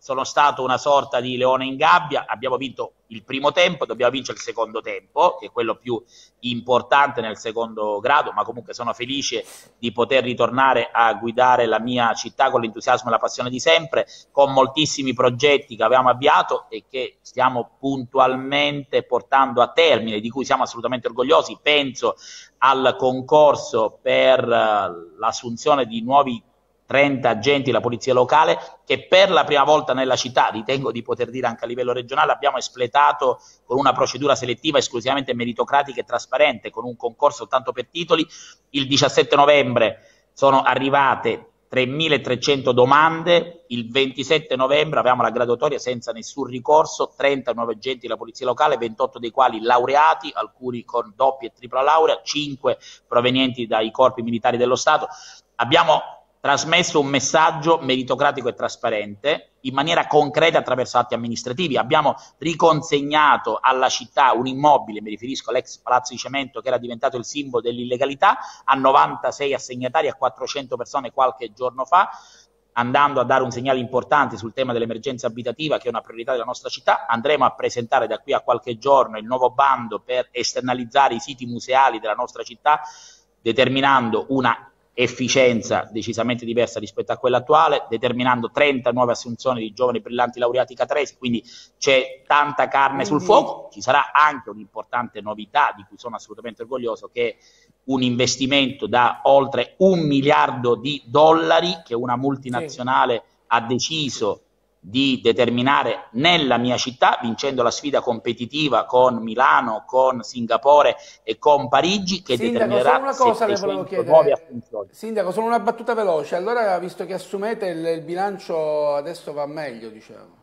sono stato una sorta di leone in gabbia, abbiamo vinto il primo tempo, dobbiamo vincere il secondo tempo, che è quello più importante nel secondo grado, ma comunque sono felice di poter ritornare a guidare la mia città con l'entusiasmo e la passione di sempre, con moltissimi progetti che avevamo avviato e che stiamo puntualmente portando a termine, di cui siamo assolutamente orgogliosi. Penso al concorso per l'assunzione di nuovi trenta agenti della polizia locale, che per la prima volta nella città, ritengo di poter dire anche a livello regionale, abbiamo espletato con una procedura selettiva esclusivamente meritocratica e trasparente, con un concorso soltanto per titoli. Il diciassette novembre sono arrivate tremilatrecento domande, il ventisette novembre avevamo la graduatoria senza nessun ricorso, trenta nuovi agenti della polizia locale, ventotto dei quali laureati, alcuni con doppia e tripla laurea, cinque provenienti dai corpi militari dello Stato. Abbiamo trasmesso un messaggio meritocratico e trasparente in maniera concreta attraverso atti amministrativi. Abbiamo riconsegnato alla città un immobile, mi riferisco all'ex Palazzo di Cemento, che era diventato il simbolo dell'illegalità, a novantasei assegnatari, a quattrocento persone qualche giorno fa, andando a dare un segnale importante sul tema dell'emergenza abitativa, che è una priorità della nostra città. Andremo a presentare da qui a qualche giorno il nuovo bando per esternalizzare i siti museali della nostra città, determinando una efficienza decisamente diversa rispetto a quella attuale, determinando trenta nuove assunzioni di giovani brillanti laureati cataresi, quindi c'è tanta carne sul fuoco. Ci sarà anche un'importante novità di cui sono assolutamente orgoglioso, che è un investimento da oltre un miliardo di dollari che una multinazionale sì. ha deciso di determinare nella mia città, vincendo la sfida competitiva con Milano, con Singapore e con Parigi, che Sindaco, determinerà solo una cosa le volevo chiedere. nuove assunzioni. Sindaco, solo una battuta veloce. Allora, visto che assumete, il, il bilancio adesso va meglio, diciamo.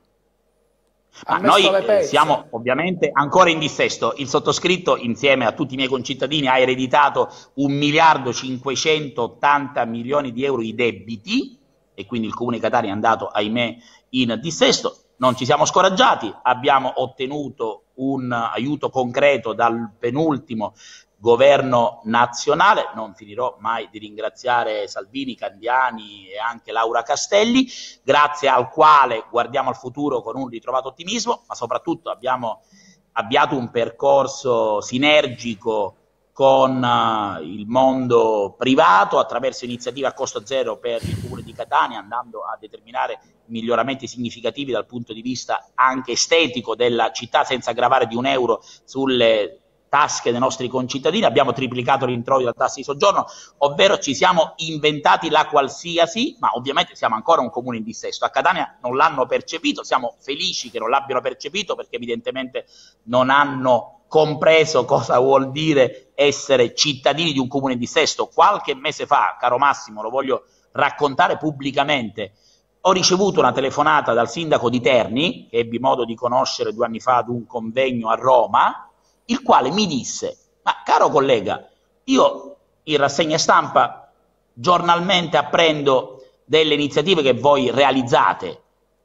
Ma noi eh, siamo ovviamente ancora in dissesto. Il sottoscritto, insieme a tutti i miei concittadini, ha ereditato un miliardo cinquecentottanta milioni di euro di debiti, e quindi il Comune di Catania è andato, ahimè, in dissesto. Non ci siamo scoraggiati, abbiamo ottenuto un aiuto concreto dal penultimo governo nazionale. Non finirò mai di ringraziare Salvini, Candiani e anche Laura Castelli, grazie al quale guardiamo al futuro con un ritrovato ottimismo, ma soprattutto abbiamo avviato un percorso sinergico con uh, il mondo privato attraverso iniziative a costo zero per il Comune di Catania, andando a determinare miglioramenti significativi dal punto di vista anche estetico della città, senza gravare di un euro sulle tasche dei nostri concittadini. Abbiamo triplicato l'introito della tassa di soggiorno, ovvero ci siamo inventati la qualsiasi, ma ovviamente siamo ancora un comune in dissesto. A Catania non l'hanno percepito, siamo felici che non l'abbiano percepito, perché evidentemente non hanno compreso cosa vuol dire essere cittadini di un comune in dissesto. Qualche mese fa, caro Massimo, lo voglio raccontare pubblicamente, ho ricevuto una telefonata dal sindaco di Terni, che ebbi modo di conoscere due anni fa ad un convegno a Roma, il quale mi disse: ma caro collega, io in rassegna stampa giornalmente apprendo delle iniziative che voi realizzate.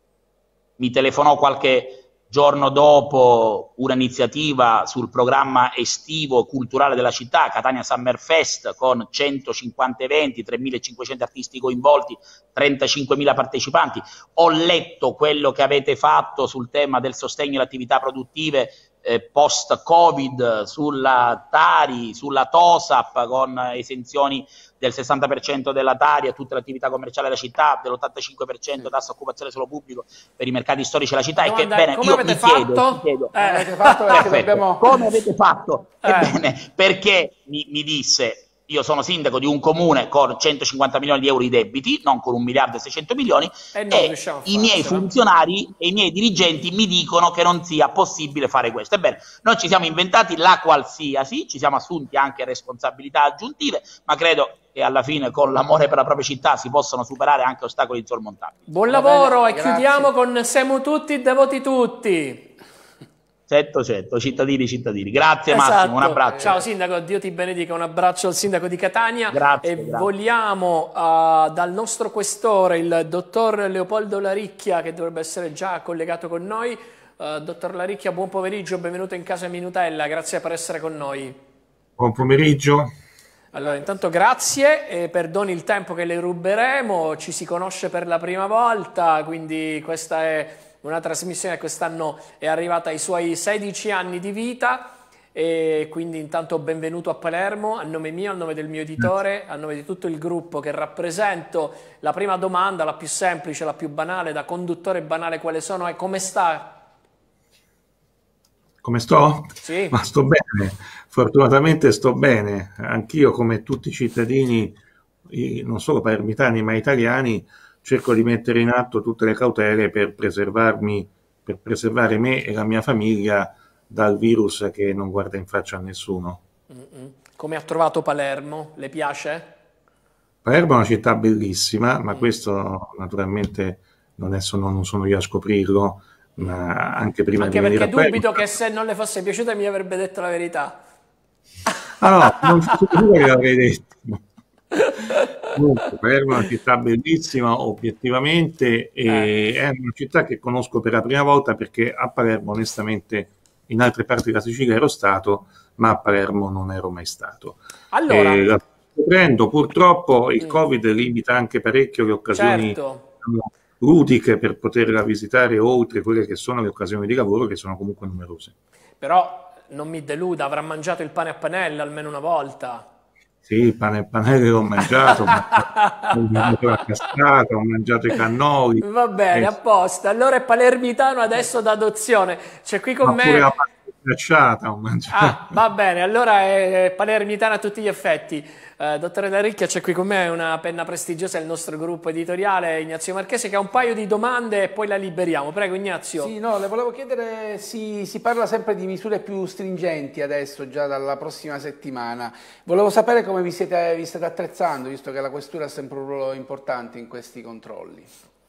Mi telefonò qualche giorno dopo un'iniziativa sul programma estivo culturale della città, Catania Summer Fest, con centocinquanta eventi, tremilacinquecento artisti coinvolti, trentacinquemila partecipanti. Ho letto quello che avete fatto sul tema del sostegno alle attività produttive eh, post-Covid, sulla Tari, sulla TOSAP, con esenzioni del sessanta per cento della Tari a tutte le attività commerciali della città, dell'ottantacinque per cento tassa occupazione solo pubblico per i mercati storici della città. E che bene, come io avete mi fatto? chiedo, mi chiedo eh, avete fatto perché dobbiamo... come avete fatto? Eh. Ebbene, perché mi, mi disse: io sono sindaco di un comune con centocinquanta milioni di euro di debiti, non con un miliardo e seicento milioni, e, e i miei funzionari e i miei dirigenti mi dicono che non sia possibile fare questo. Ebbene, noi ci siamo inventati la qualsiasi, ci siamo assunti anche responsabilità aggiuntive, ma credo che alla fine con l'amore per la propria città si possono superare anche ostacoli insormontabili. Buon lavoro, bene, e grazie. chiudiamo con siamo tutti devoti tutti. Certo, certo, cittadini, cittadini. Grazie Esatto. Massimo, un abbraccio. Ciao sindaco, Dio ti benedica, un abbraccio al sindaco di Catania. Grazie, e grazie. Vogliamo uh, dal nostro questore, il dottor Leopoldo Laricchia, che dovrebbe essere già collegato con noi. Uh, dottor Laricchia, buon pomeriggio, benvenuto in Casa Minutella, grazie per essere con noi. Buon pomeriggio. Allora, intanto grazie e perdoni il tempo che le ruberemo, ci si conosce per la prima volta, quindi questa è una trasmissione che quest'anno è arrivata ai suoi sedici anni di vita e quindi intanto benvenuto a Palermo, a nome mio, a nome del mio editore, a nome di tutto il gruppo che rappresento. La prima domanda, la più semplice, la più banale, da conduttore banale quale sono, è: come sta? Come sto? Sì. Ma sto bene, fortunatamente sto bene. Anch'io, come tutti i cittadini, non solo palermitani ma italiani, cerco di mettere in atto tutte le cautele per preservarmi, per preservare me e la mia famiglia dal virus che non guarda in faccia a nessuno. Mm-mm. Come ha trovato Palermo? Le piace? Palermo è una città bellissima, ma mm. questo naturalmente non, è, non sono io a scoprirlo. Ma anche prima anche di venire perché a Palermo, dubito che se non le fosse piaciuta mi avrebbe detto la verità. Ah no, non sono sicuro che l'avrei detto. Comunque, Palermo è una città bellissima obiettivamente e eh. è una città che conosco per la prima volta, perché a Palermo onestamente in altre parti della Sicilia ero stato, ma a Palermo non ero mai stato. Allora, e la prendo, purtroppo il Covid limita anche parecchio le occasioni, certo, ludiche per poterla visitare, oltre quelle che sono le occasioni di lavoro, che sono comunque numerose. Però non mi deluda, avrà mangiato il pane a panella almeno una volta. Sì, il pane e panelle l'ho mangiato, ho mangiato la castrata, ho mangiato i cannoli. Va bene, eh. apposta. Allora è palermitano adesso d'adozione. C'è qui con ma me... pure la pasta ho mangiato. Ah, va bene, allora è palermitano a tutti gli effetti. Uh, dottore Laricchia, c'è qui con me una penna prestigiosa del nostro gruppo editoriale, Ignazio Marchese, che ha un paio di domande e poi la liberiamo. Prego, Ignazio. Sì, no, le volevo chiedere, si, si parla sempre di misure più stringenti adesso, già dalla prossima settimana. Volevo sapere come vi siete, vi state attrezzando, visto che la questura ha sempre un ruolo importante in questi controlli.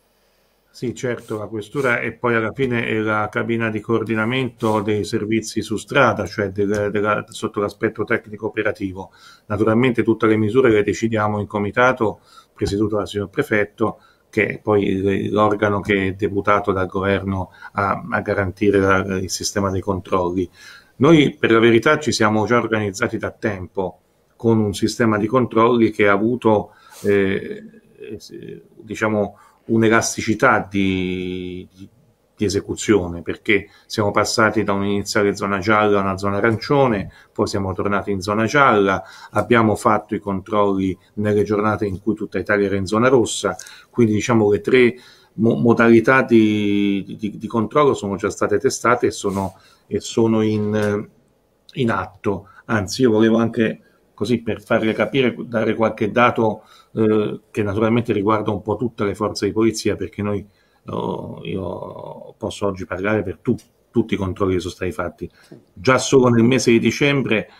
Sì, certo, la questura e poi alla fine è la cabina di coordinamento dei servizi su strada, cioè del, della, sotto l'aspetto tecnico operativo. Naturalmente tutte le misure le decidiamo in comitato presieduto dal signor prefetto, che è poi l'organo che è deputato dal governo a, a garantire la, il sistema dei controlli. Noi per la verità ci siamo già organizzati da tempo con un sistema di controlli che ha avuto eh, diciamo un'elasticità di, di, di esecuzione, perché siamo passati da un'iniziale zona gialla a una zona arancione, poi siamo tornati in zona gialla, abbiamo fatto i controlli nelle giornate in cui tutta Italia era in zona rossa, quindi diciamo le tre mo modalità di, di, di controllo sono già state testate e sono, e sono in, in atto. Anzi, io volevo anche, così per farle capire, dare qualche dato eh, che naturalmente riguarda un po' tutte le forze di polizia, perché noi, oh, io posso oggi parlare per tu, tutti i controlli che sono stati fatti. Già solo nel mese di dicembre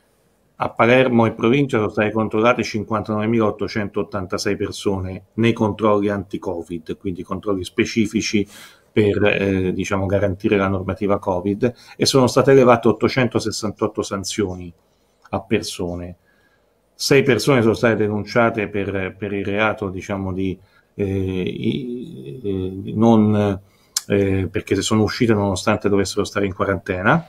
a Palermo e provincia sono state controllate cinquantanovemilaottocentottantasei persone nei controlli anti-Covid, quindi controlli specifici per eh, diciamo, garantire la normativa Covid, e sono state elevate ottocentosessantotto sanzioni a persone. Sei persone sono state denunciate per, per il reato, diciamo, di eh, eh, non eh, perché se sono uscite nonostante dovessero stare in quarantena,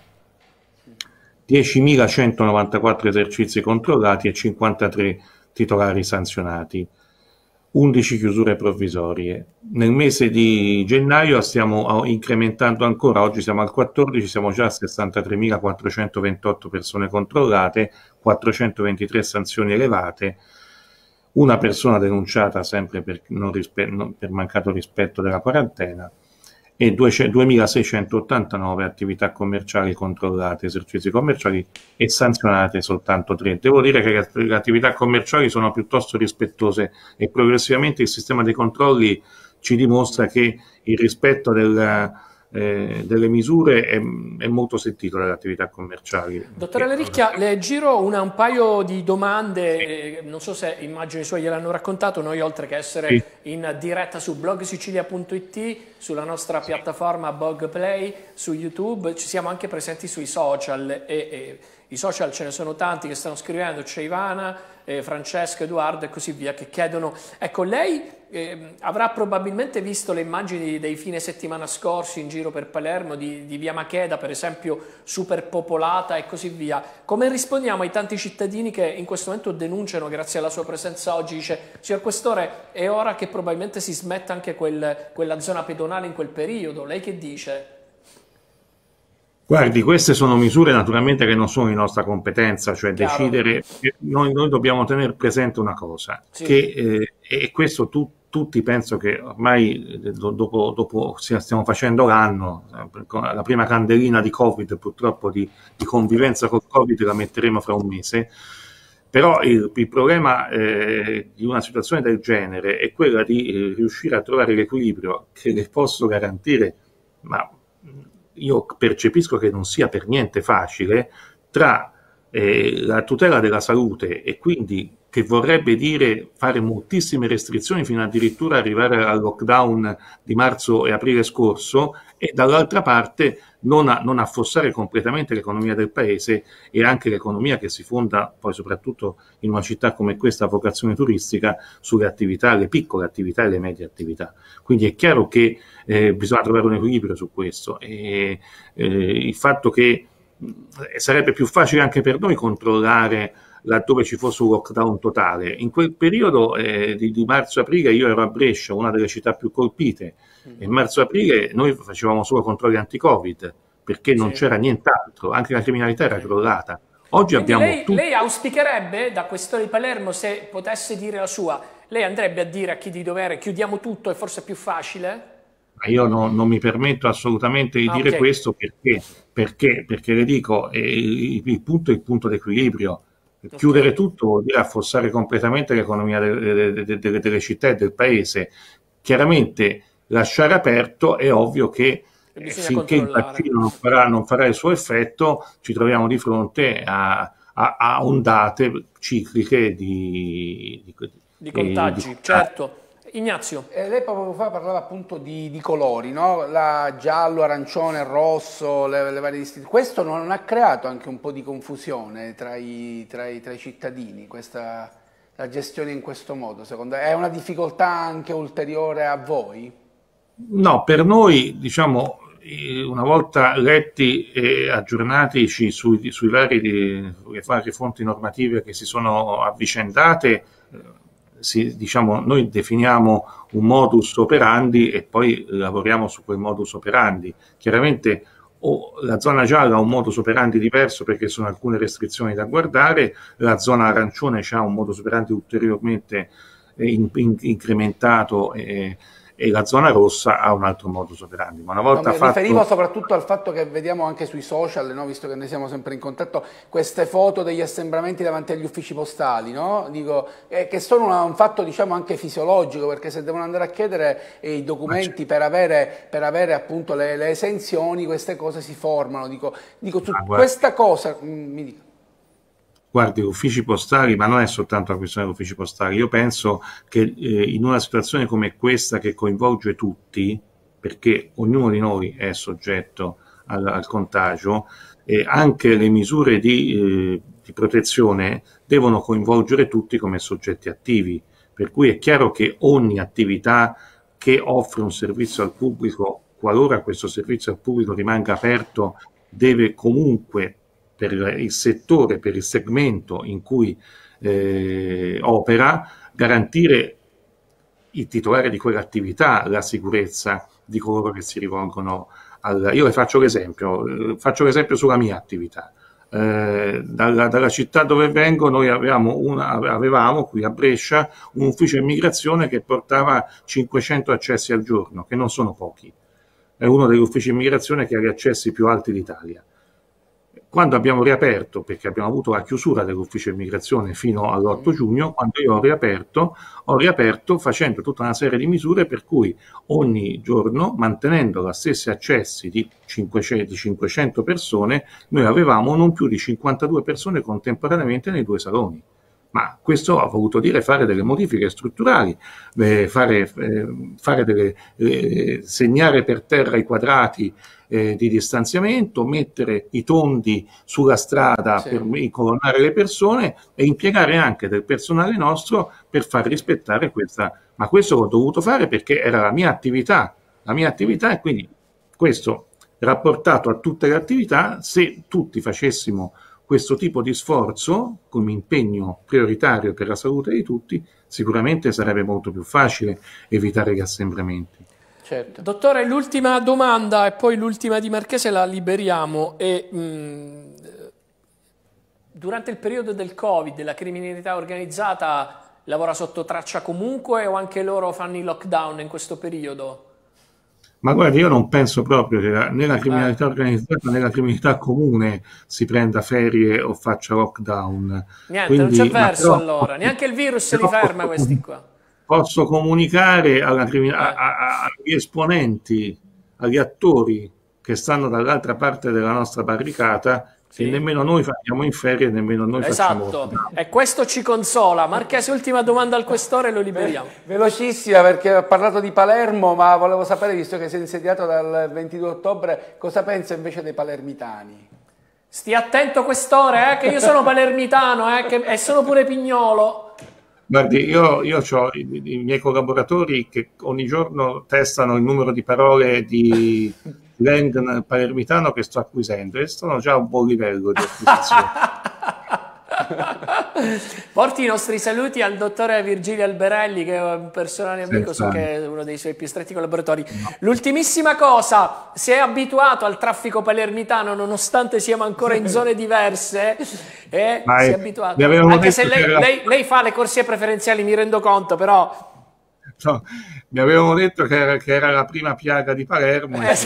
diecimilacentonovantaquattro esercizi controllati e cinquantatré titolari sanzionati, undici chiusure provvisorie. Nel mese di gennaio stiamo incrementando ancora, oggi siamo al quattordici, siamo già a sessantatremilaquattrocentoventotto persone controllate, quattrocentoventitré sanzioni elevate, una persona denunciata sempre per, non non, per mancato rispetto della quarantena, e duemilaseicentottantanove attività commerciali controllate, esercizi commerciali, e sanzionate soltanto tre. Devo dire che le, le attività commerciali sono piuttosto rispettose e progressivamente il sistema dei controlli ci dimostra che il rispetto del, eh, delle misure è, è molto sentito dalle attività commerciali. Dottore Laricchia, le giro una, un paio di domande, eh, non so se immagino i suoi gliel'hanno raccontato. Noi, oltre che essere sì. in diretta su blog sicilia punto it, sulla nostra sì. piattaforma BlogPlay, su YouTube, ci siamo anche presenti sui social, e, e i social ce ne sono tanti che stanno scrivendo, c'è Ivana, eh, Francesco, Edoardo e così via, che chiedono, ecco, lei eh, avrà probabilmente visto le immagini dei fine settimana scorsi in giro per Palermo, di, di via Macheda per esempio, superpopolata e così via. Come rispondiamo ai tanti cittadini che in questo momento denunciano, grazie alla sua presenza oggi, dice: signor Questore, è ora che probabilmente si smetta anche quel, quella zona pedonale in quel periodo? Lei che dice? Guardi, queste sono misure naturalmente che non sono di nostra competenza, cioè Chiaro. decidere. Noi, noi dobbiamo tenere presente una cosa, Sì. che, eh, e questo tu, tutti penso che ormai eh, dopo, dopo stiamo facendo l'anno, eh, la prima candelina di Covid, purtroppo di, di convivenza col Covid la metteremo fra un mese, però il, il problema eh, di una situazione del genere è quella di eh, riuscire a trovare l'equilibrio che le posso garantire, ma io percepisco che non sia per niente facile, tra eh, la tutela della salute e quindi che vorrebbe dire fare moltissime restrizioni fino addirittura arrivare al lockdown di marzo e aprile scorso, e dall'altra parte non, a, non affossare completamente l'economia del paese e anche l'economia che si fonda poi soprattutto in una città come questa a vocazione turistica sulle attività, le piccole attività e le medie attività. Quindi è chiaro che eh, bisogna trovare un equilibrio su questo, e eh, il fatto che mh, sarebbe più facile anche per noi controllare laddove ci fosse un lockdown totale. In quel periodo eh, di, di marzo-aprile io ero a Brescia, una delle città più colpite, mm-hmm. e in marzo-aprile noi facevamo solo controlli anti-Covid, perché non sì. c'era nient'altro, anche la criminalità era crollata. Oggi Quindi abbiamo lei, tutto... lei auspicherebbe, da Questore di Palermo, se potesse dire la sua, lei andrebbe a dire a chi di dovere chiudiamo tutto, è forse più facile? Io no, non mi permetto assolutamente di ah, dire okay. questo perché, perché, perché le dico, eh, il, il punto è il punto d'equilibrio. Okay. Chiudere tutto vuol dire affossare completamente l'economia delle, delle, delle, delle città e del paese. Chiaramente lasciare aperto è ovvio che eh, finché il vaccino non farà, non farà il suo effetto, ci troviamo di fronte a, a, a ondate cicliche di, di, di contagi, di, certo. Ignazio. Eh, lei poco fa parlava appunto di, di colori, no? La giallo, arancione, rosso, le, le varie distinzioni. Questo non ha creato anche un po' di confusione tra i, tra i, tra i cittadini, questa, la gestione in questo modo? Secondo lei è una difficoltà anche ulteriore a voi? No, per noi, diciamo, una volta letti e aggiornatici sui, sui vari, le varie fonti normative che si sono avvicendate, Si, diciamo, noi definiamo un modus operandi e poi lavoriamo su quel modus operandi. Chiaramente o la zona gialla ha un modus operandi diverso perché sono alcune restrizioni da guardare, la zona arancione ha un modus operandi ulteriormente in, in, incrementato e, e la zona rossa ha un altro modus operandi. Ma una volta no, mi fatto... riferivo soprattutto al fatto che vediamo anche sui social, no? Visto che ne siamo sempre in contatto, queste foto degli assembramenti davanti agli uffici postali, no? Dico, eh, che sono una, un fatto diciamo anche fisiologico, perché se devono andare a chiedere eh, i documenti per avere, per avere appunto le, le esenzioni, queste cose si formano. Dico, dico su ah, questa cosa, mh, mi dico. Guardi, uffici postali, ma non è soltanto la questione degli uffici postali, io penso che eh, in una situazione come questa che coinvolge tutti, perché ognuno di noi è soggetto al, al contagio, eh, anche le misure di, eh, di protezione devono coinvolgere tutti come soggetti attivi, per cui è chiaro che ogni attività che offre un servizio al pubblico, qualora questo servizio al pubblico rimanga aperto, deve comunque per il settore, per il segmento in cui eh, opera, garantire il titolare di quell'attività la sicurezza di coloro che si rivolgono al... Io le faccio l'esempio, eh, faccio l'esempio sulla mia attività. Eh, dalla, dalla città dove vengo noi avevamo, una, avevamo qui a Brescia un ufficio immigrazione che portava cinquecento accessi al giorno, che non sono pochi. È uno degli uffici immigrazione che ha gli accessi più alti d'Italia. Quando abbiamo riaperto, perché abbiamo avuto la chiusura dell'ufficio immigrazione fino all'otto giugno, quando io ho riaperto, ho riaperto facendo tutta una serie di misure per cui ogni giorno, mantenendo gli stessi accessi di cinquecento persone, noi avevamo non più di cinquantadue persone contemporaneamente nei due saloni. ma questo ha voluto dire fare delle modifiche strutturali, eh, fare, eh, fare delle, eh, segnare per terra i quadrati eh, di distanziamento, mettere i tondi sulla strada sì. per incolonnare le persone e impiegare anche del personale nostro per far rispettare questa. Ma questo l'ho dovuto fare perché era la mia attività, la mia attività e quindi questo rapportato a tutte le attività, se tutti facessimo questo tipo di sforzo come impegno prioritario per la salute di tutti, sicuramente sarebbe molto più facile evitare gli assembramenti. Certo. Dottore, l'ultima domanda e poi l'ultima di Marchese la liberiamo. E, mh, durante il periodo del Covid la criminalità organizzata lavora sotto traccia comunque o anche loro fanno i lockdown in questo periodo? Ma guardi, io non penso proprio che nella criminalità organizzata, nella criminalità comune si prenda ferie o faccia lockdown. Niente, Quindi, non c'è verso però, allora, neanche il virus li ferma questi qua. Posso comunicare alla crimin- a, a, a, agli esponenti, agli attori che stanno dall'altra parte della nostra barricata, sì. che nemmeno noi andiamo in ferie, nemmeno noi esatto. facciamo... Esatto, e questo ci consola. Marchese, ultima domanda al questore e lo liberiamo. Velocissima, perché ho parlato di Palermo, ma volevo sapere, visto che si è insediato dal ventidue ottobre, cosa pensa invece dei palermitani? Stia attento questore, eh, che io sono palermitano eh, che, e sono pure pignolo. Guardi, io, io ho i, i miei collaboratori che ogni giorno testano il numero di parole di slang palermitano che sto acquisendo e sono già a un buon livello di acquisizione. Porti i nostri saluti al dottore Virgilio Alberelli, che è un personale amico, so che è uno dei suoi più stretti collaboratori. No. L'ultimissima cosa, si è abituato al traffico palermitano nonostante siamo ancora in zone diverse e si è abituato, anche se lei, era... lei, lei fa le corsie preferenziali, mi rendo conto, però no, mi avevano detto che era, che era la prima piaga di Palermo. Eh,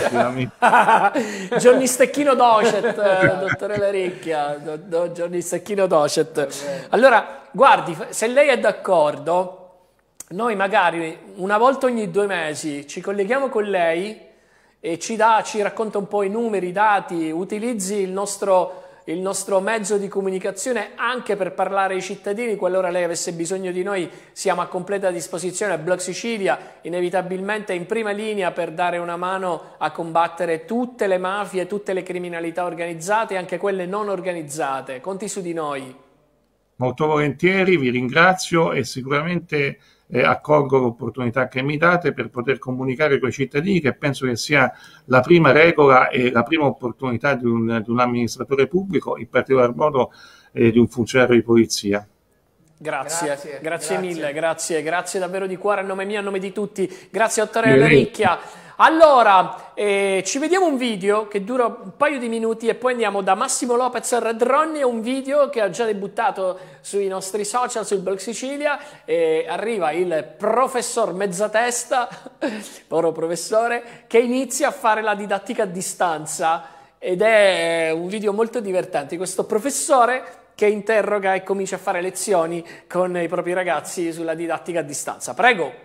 Johnny Stecchino Docet, dottore Laricchia, do, do, Johnny Stecchino Docet. Allora, guardi, se lei è d'accordo, noi magari una volta ogni due mesi ci colleghiamo con lei e ci, dà, ci racconta un po' i numeri, i dati, utilizzi il nostro... il nostro mezzo di comunicazione anche per parlare ai cittadini. Qualora lei avesse bisogno di noi, siamo a completa disposizione. Blog Sicilia inevitabilmente in prima linea per dare una mano a combattere tutte le mafie, tutte le criminalità organizzate, anche quelle non organizzate. Conti su di noi. Molto volentieri, vi ringrazio e sicuramente eh, accolgo l'opportunità che mi date per poter comunicare con i cittadini, che penso che sia la prima regola e la prima opportunità di un, di un amministratore pubblico, in particolar modo eh, di un funzionario di polizia. Grazie, grazie, grazie, grazie mille, grazie, grazie davvero di cuore a nome mio, a nome di tutti. Grazie dottore Laricchia. Allora, eh, ci vediamo un video che dura un paio di minuti e poi andiamo da Massimo Lopez a Red Ronnie, un video che ha già debuttato sui nostri social, sul Blog Sicilia, e arriva il professor Mezzatesta, povero professore, che inizia a fare la didattica a distanza ed è un video molto divertente. Questo professore che interroga e comincia a fare lezioni con i propri ragazzi sulla didattica a distanza. Prego!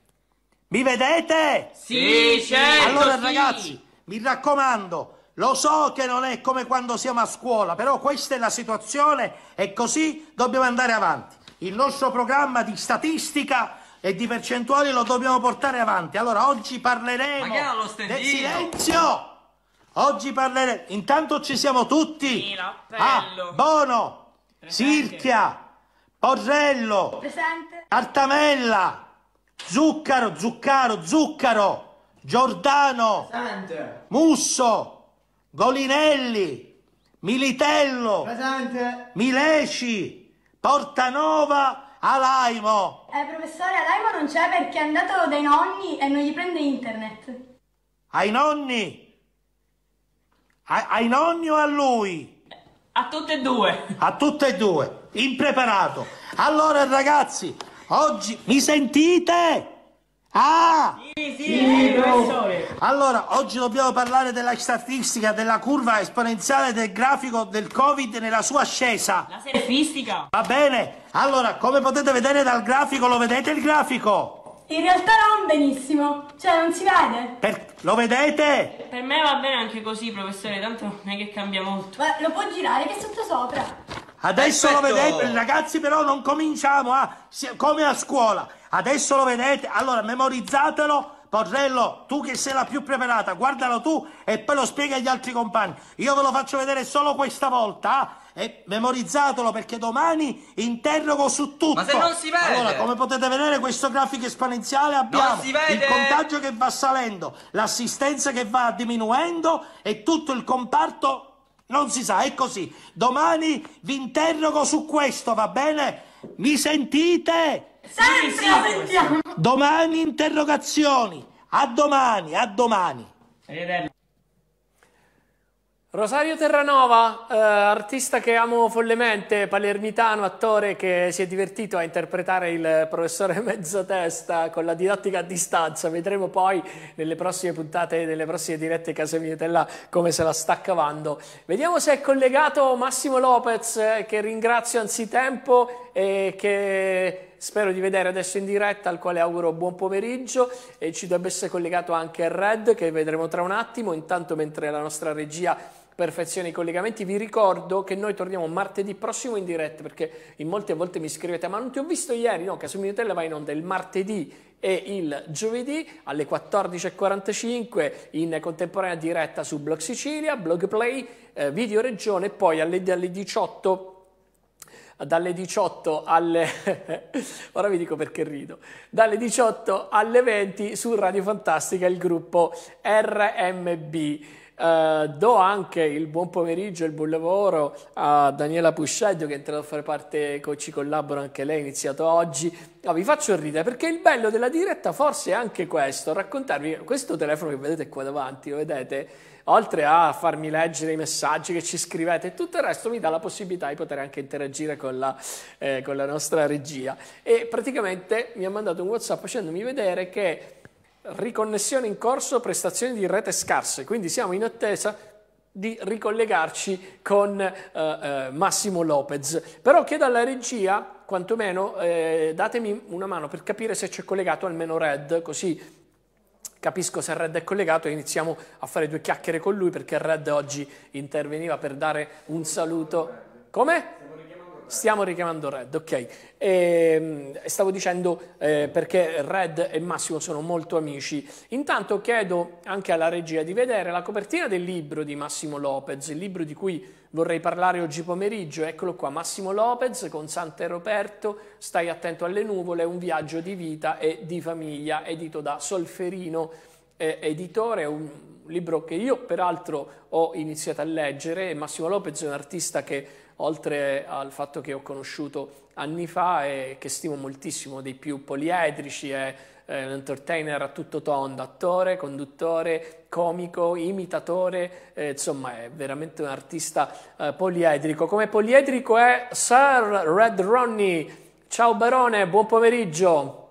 Mi vedete? Sì, certo. Allora sì. ragazzi, mi raccomando, lo so che non è come quando siamo a scuola, però questa è la situazione e così dobbiamo andare avanti. Il nostro programma di statistica e di percentuali lo dobbiamo portare avanti. Allora oggi parleremo... Ma che ha lo del silenzio! Oggi parleremo... Intanto ci siamo tutti. Sì, ah, Bono, presente. Sirchia, Porrello, presente. Artamella, Zuccaro, Zuccaro, Zuccaro, Giordano, presente. Musso, Golinelli, Militello, presente. Mileci, Portanova, Alaimo. Eh, professore, Alaimo non c'è perché è andato dai nonni e non gli prende internet. Ai nonni? A, ai nonni o a lui? A tutte e due. A tutte e due. Impreparato. Allora ragazzi, oggi mi sentite? Ah! Sì, sì, sì, professore. Allora, oggi dobbiamo parlare della statistica, della curva esponenziale del grafico del Covid nella sua ascesa. La surfistica. Va bene. Allora, come potete vedere dal grafico, lo vedete il grafico? In realtà non benissimo, cioè non si vede. Per, lo vedete? Per me va bene anche così, professore, tanto non è che cambia molto. Ma lo può girare che è sotto sopra. Adesso lo vedete, ragazzi, però non cominciamo a, come a scuola. Adesso lo vedete, allora memorizzatelo. Porrello, tu che sei la più preparata, guardalo tu e poi lo spieghi agli altri compagni. Io ve lo faccio vedere solo questa volta, eh? E memorizzatelo perché domani interrogo su tutto. Ma se non si vede! Allora, come potete vedere, questo grafico esponenziale abbiamo il contagio che va salendo, l'assistenza che va diminuendo e tutto il comparto non si sa, è così. Domani vi interrogo su questo, va bene? Mi sentite? Sempre la sentiamo. Domani interrogazioni. A domani, a domani. Rosario Terranova, eh, artista che amo follemente, palermitano, attore che si è divertito a interpretare il professore Mezzatesta con la didattica a distanza. Vedremo poi nelle prossime puntate, nelle prossime dirette Casa Minutella come se la sta cavando. Vediamo se è collegato Massimo Lopez, eh, che ringrazio anzitempo e che spero di vedere adesso in diretta, al quale auguro buon pomeriggio, e ci dovrebbe essere collegato anche Red, che vedremo tra un attimo. Intanto, mentre la nostra regia perfeziona i collegamenti, vi ricordo che noi torniamo martedì prossimo in diretta, perché in molte volte mi scrivete ma non ti ho visto ieri. No, Casa Minutella va in onda il martedì e il giovedì alle quattordici e quarantacinque in contemporanea diretta su Blog Sicilia, Blog Play, eh, Video Regione, e poi alle, alle diciotto dalle diciotto alle ora vi dico perché rido, dalle diciotto alle venti su Radio Fantastica, il gruppo R M B. Uh, do anche il buon pomeriggio e il buon lavoro a Daniela Pusceggio, che è entrata a fare parte, ci collabora anche lei, è iniziato oggi. No, vi faccio ridere perché il bello della diretta forse è anche questo, raccontarvi questo telefono che vedete qua davanti, lo vedete? Oltre a farmi leggere i messaggi che ci scrivete, tutto il resto mi dà la possibilità di poter anche interagire con la, eh, con la nostra regia. E praticamente mi ha mandato un WhatsApp facendomi vedere che riconnessione in corso, prestazioni di rete scarse, quindi siamo in attesa di ricollegarci con eh, eh, Massimo Lopez. Però chiedo alla regia, quantomeno eh, datemi una mano per capire se c'è collegato almeno Red, così capisco se Red è collegato e iniziamo a fare due chiacchiere con lui, perché Red oggi interveniva per dare un saluto. Come? Stiamo richiamando Red, ok. E, stavo dicendo eh, perché Red e Massimo sono molto amici. Intanto chiedo anche alla regia di vedere la copertina del libro di Massimo Lopez, il libro di cui vorrei parlare oggi pomeriggio. Eccolo qua, Massimo Lopez con Sante Roberto, Stai attento alle nuvole, un viaggio di vita e di famiglia, edito da Solferino eh, Editore. È un libro che io peraltro ho iniziato a leggere. Massimo Lopez è un artista che, oltre al fatto che ho conosciuto anni fa e che stimo moltissimo, dei più poliedrici, è eh, un entertainer a tutto tondo, attore, conduttore, comico, imitatore, eh, insomma è veramente un artista eh, poliedrico. Come poliedrico è Sir Red Ronnie. Ciao Barone, buon pomeriggio.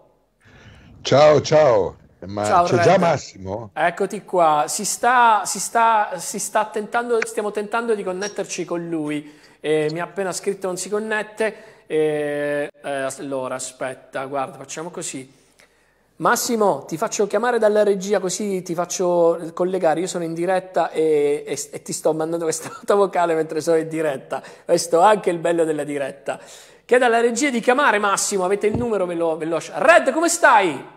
Ciao, ciao. Ma Ciao, c'è Red. già Massimo? Eccoti qua, si sta, si sta, si sta tentando, stiamo tentando di connetterci con lui. Eh, mi ha appena scritto non si connette. Eh, eh, allora aspetta, guarda, facciamo così. Massimo, ti faccio chiamare dalla regia, così ti faccio collegare. Io sono in diretta e, e, e ti sto mandando questa nota vocale mentre sono in diretta. Questo è anche il bello della diretta. Chiedo alla regia di chiamare Massimo, avete il numero velo- veloce. Red, come stai?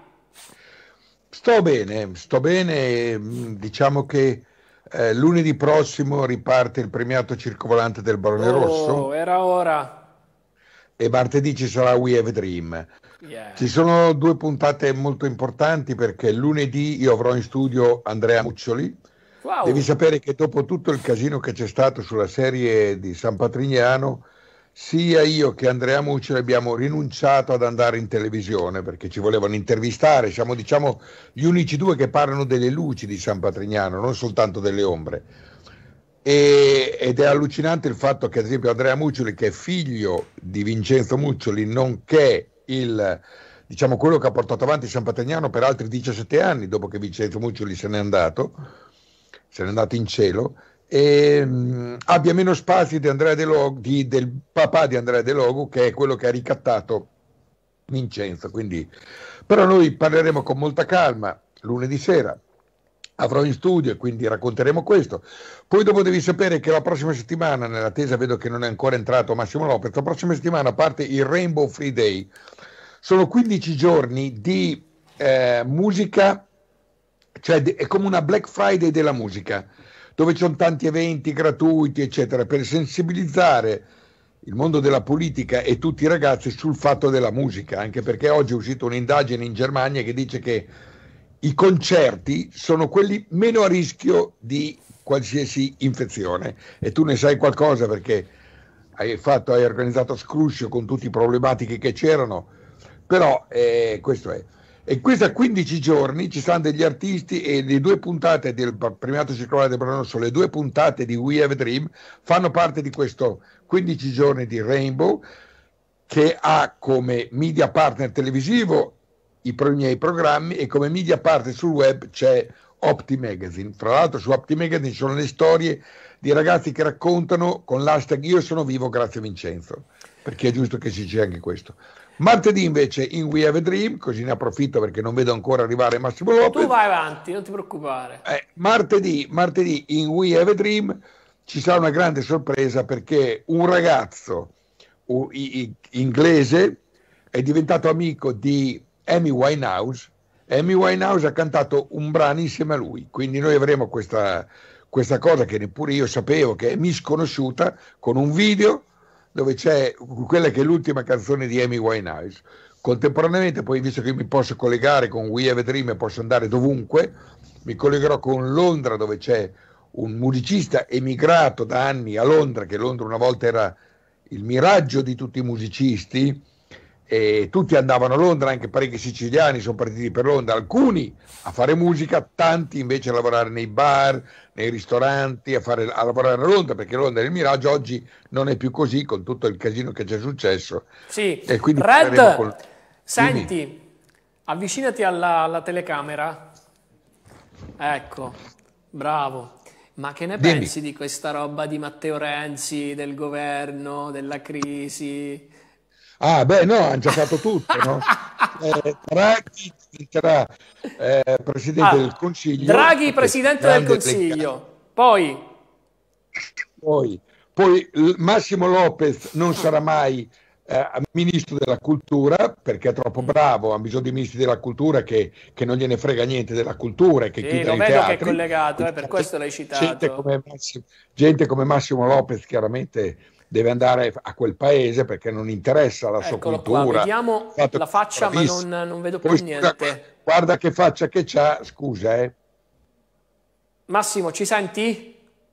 Sto bene, sto bene. Diciamo che eh, lunedì prossimo riparte il premiato circovolante del Barone Oh, Rosso era ora. e martedì ci sarà We Have a Dream. Yeah. Ci sono due puntate molto importanti perché lunedì io avrò in studio Andrea Muccioli. Wow. Devi sapere che dopo tutto il casino che c'è stato sulla serie di San Patrignano, sia io che Andrea Muccioli abbiamo rinunciato ad andare in televisione perché ci volevano intervistare. Siamo, diciamo, gli unici due che parlano delle luci di San Patrignano, non soltanto delle ombre. E, ed è allucinante il fatto che, ad esempio, Andrea Muccioli, che è figlio di Vincenzo Muccioli, nonché il, diciamo, quello che ha portato avanti San Patrignano per altri diciassette anni dopo che Vincenzo Muccioli se n'è andato, se n'è andato in cielo, e mh, abbia meno spazi di Andrea De Logo, di, del papà di Andrea De Logo, che è quello che ha ricattato Vincenzo. Quindi, però noi parleremo con molta calma lunedì sera avrò in studio e quindi racconteremo questo. Poi dopo devi sapere che la prossima settimana, nell'attesa vedo che non è ancora entrato Massimo Lopez, la prossima settimana parte il Rainbow Free Day. Sono quindici giorni di eh, musica, cioè è come una Black Friday della musica, dove ci sono tanti eventi gratuiti, eccetera, per sensibilizzare il mondo della politica e tutti i ragazzi sul fatto della musica, anche perché oggi è uscita un'indagine in Germania che dice che i concerti sono quelli meno a rischio di qualsiasi infezione, e tu ne sai qualcosa perché hai fatto, hai organizzato Scruscio con tutte le problematiche che c'erano, però eh, questo è. E questa quindici giorni ci saranno degli artisti, e le due puntate del premiato circolare del Brano Rosso, le due puntate di We Have a Dream fanno parte di questo quindici giorni di Rainbow, che ha come media partner televisivo i miei programmi, e come media partner sul web c'è Opti Magazine. Tra l'altro su Opti Magazine ci sono le storie di ragazzi che raccontano con l'hashtag Io sono vivo grazie Vincenzo, perché è giusto che ci sia anche questo. Martedì invece in We Have a Dream, così ne approfitto perché non vedo ancora arrivare Massimo Lopez. Tu vai avanti, non ti preoccupare. Eh, martedì, martedì in We Have a Dream ci sarà una grande sorpresa, perché un ragazzo uh, inglese è diventato amico di Amy Winehouse. Amy Winehouse ha cantato un brano insieme a lui, quindi noi avremo questa, questa cosa che neppure io sapevo, che è misconosciuta, con un video dove c'è quella che è l'ultima canzone di Amy Winehouse. Contemporaneamente poi, visto che mi posso collegare con We Have a Dream e posso andare dovunque, mi collegherò con Londra, dove c'è un musicista emigrato da anni a Londra, che Londra una volta era il miraggio di tutti i musicisti, e tutti andavano a Londra, anche parecchi siciliani sono partiti per Londra, alcuni a fare musica, tanti invece a lavorare nei bar, nei ristoranti, a, fare, a lavorare a Londra, perché Londra è il miraggio. Oggi non è più così, con tutto il casino che c'è successo. Sì, e quindi Red, col... senti, Dimmi. avvicinati alla, alla telecamera. Ecco, bravo. Ma che ne Dimmi. pensi di questa roba di Matteo Renzi, del governo, della crisi? Ah, beh, no, hanno già fatto tutto, no? Eh, Draghi diventerà eh, Presidente ah, del Consiglio. Draghi Presidente del Consiglio. Poi? Poi, poi Massimo Lopez non sarà mai eh, Ministro della Cultura, perché è troppo bravo, ha bisogno di Ministri della Cultura che, che non gliene frega niente della cultura e che sì, chiudono i teatri. Che è collegato, eh, per questo l'hai citato. Gente come Massimo, gente come Massimo Lopez chiaramente deve andare a quel paese perché non interessa la Eccolo sua cultura. Qua, vediamo la faccia, ma non, non vedo più Poi, niente. Scusa, guarda che faccia che c'ha, scusa. Eh. Massimo, ci senti?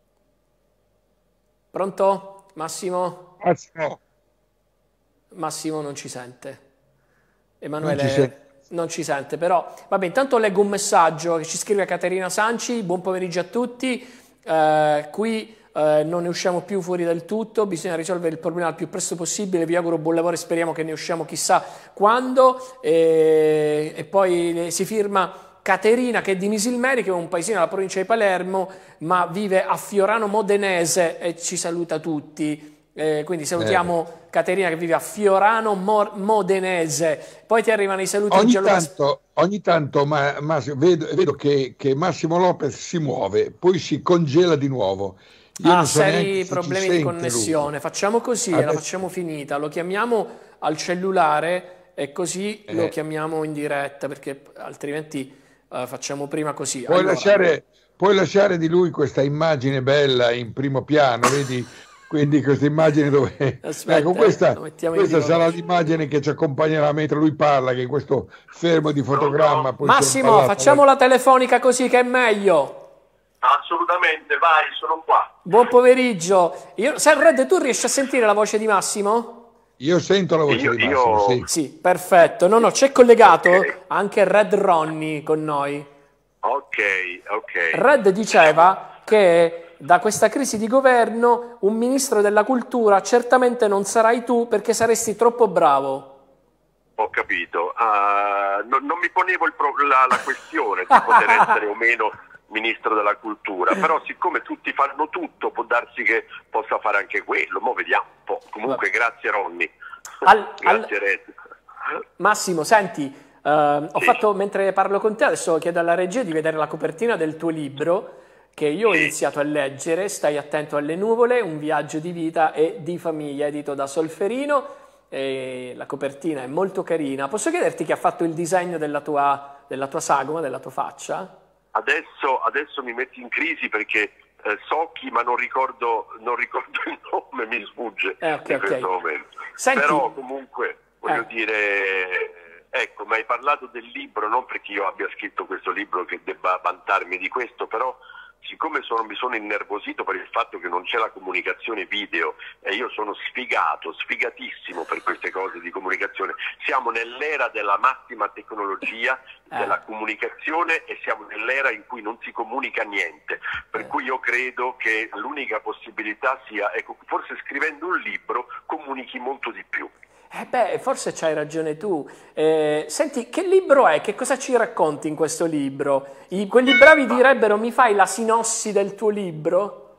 Pronto? Massimo? Massimo, Massimo non ci sente. Emanuele non ci sente. Non ci sente, però vabbè, intanto leggo un messaggio che ci scrive Caterina Sanci. Buon pomeriggio a tutti. Eh, qui Uh, non ne usciamo più fuori del tutto, bisogna risolvere il problema il più presto possibile, vi auguro buon lavoro e speriamo che ne usciamo chissà quando. E, e poi si firma Caterina, che è di Misilmeri, che è un paesino della provincia di Palermo, ma vive a Fiorano Modenese e ci saluta tutti. Eh, quindi salutiamo eh. Caterina, che vive a Fiorano Mor- Modenese. Poi ti arrivano i saluti. Ogni tanto, ogni tanto ma, ma, vedo, vedo che, che Massimo Lopez si muove, poi si congela di nuovo. Io ah, non so seri problemi di connessione. lui. Facciamo così, Adesso... la facciamo finita. Lo chiamiamo al cellulare e così eh. lo chiamiamo in diretta, perché altrimenti uh, facciamo prima così. Puoi, allora... lasciare, puoi lasciare di lui questa immagine bella in primo piano, vedi? Quindi questa immagine dove... Aspetta, ecco, questa, questa sarà oggi. l'immagine che ci accompagnerà mentre lui parla, che è questo fermo di fotogramma. Poi Massimo, facciamo la telefonica così che è meglio. Assolutamente, vai, sono qua. Buon pomeriggio. Io, sai, Red, tu riesci a sentire la voce di Massimo? Io sento la voce io, di Massimo, io... sì. Sì, perfetto. No, no, c'è collegato okay. anche Red Ronny con noi. Ok, ok. Red diceva che da questa crisi di governo un ministro della cultura certamente non sarai tu, perché saresti troppo bravo. Ho capito. Uh, no, non mi ponevo il pro- la, la questione di poter essere o meno ministro della cultura, però siccome tutti fanno tutto, può darsi che possa fare anche quello. Mo' vediamo un po'. Comunque grazie Ronny. Al, grazie al... Red. Massimo, senti, Uh, ho fatto, mentre parlo con te, adesso chiedo alla regia di vedere la copertina del tuo libro, che io ho iniziato a leggere, Stai attento alle nuvole, un viaggio di vita e di famiglia, edito da Solferino, e la copertina è molto carina. Posso chiederti chi ha fatto il disegno della tua, della tua sagoma, della tua faccia? Adesso, adesso mi metti in crisi perché eh, so chi, ma non ricordo, non ricordo il nome, mi sfugge eh, okay, in questo okay. momento. Senti, però comunque, voglio eh. dire... Ecco, mi hai parlato del libro, non perché io abbia scritto questo libro che debba vantarmi di questo, però siccome sono, mi sono innervosito per il fatto che non c'è la comunicazione video e io sono sfigato, sfigatissimo per queste cose di comunicazione, siamo nell'era della massima tecnologia, eh. della comunicazione, e siamo nell'era in cui non si comunica niente, per eh. cui io credo che l'unica possibilità sia, ecco, forse scrivendo un libro comunichi molto di più. Eh beh, forse c'hai ragione tu. Eh, senti, che libro è? Che cosa ci racconti in questo libro? I, quelli bravi direbbero, mi fai la sinossi del tuo libro?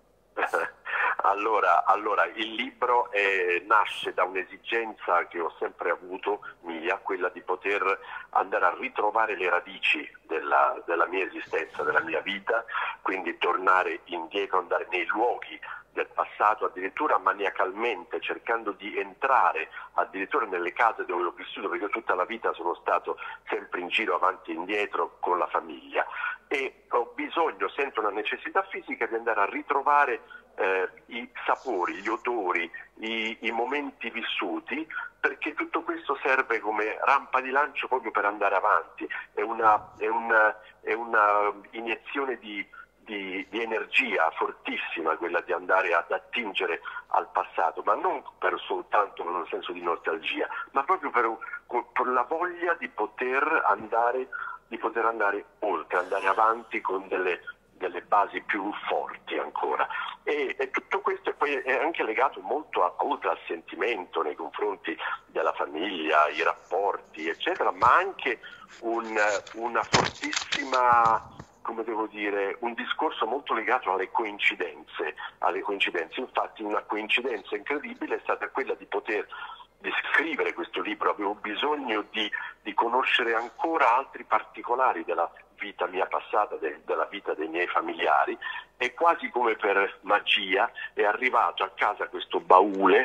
Allora, allora, il libro eh, nasce da un'esigenza che ho sempre avuto mia, quella di poter andare a ritrovare le radici della, della mia esistenza, della mia vita, quindi tornare indietro, andare nei luoghi del passato, addirittura maniacalmente, cercando di entrare addirittura nelle case dove ho vissuto, perché io tutta la vita sono stato sempre in giro avanti e indietro con la famiglia, e ho bisogno, sento una necessità fisica di andare a ritrovare eh, i sapori, gli odori, i, i momenti vissuti, perché tutto questo serve come rampa di lancio proprio per andare avanti, è una, è una, è una iniezione di Di, di energia fortissima quella di andare ad attingere al passato, ma non per soltanto in un senso di nostalgia, ma proprio per, per la voglia di poter andare di poter andare oltre, andare avanti con delle, delle basi più forti ancora. E, e tutto questo poi è anche legato molto a, oltre al sentimento nei confronti della famiglia, i rapporti, eccetera, ma anche un, una fortissima, come devo dire, un discorso molto legato alle coincidenze, alle coincidenze. Infatti una coincidenza incredibile è stata quella di poter di scrivere questo libro. Avevo bisogno di, di conoscere ancora altri particolari della vita mia passata, de, della vita dei miei familiari, e quasi come per magia è arrivato a casa questo baule,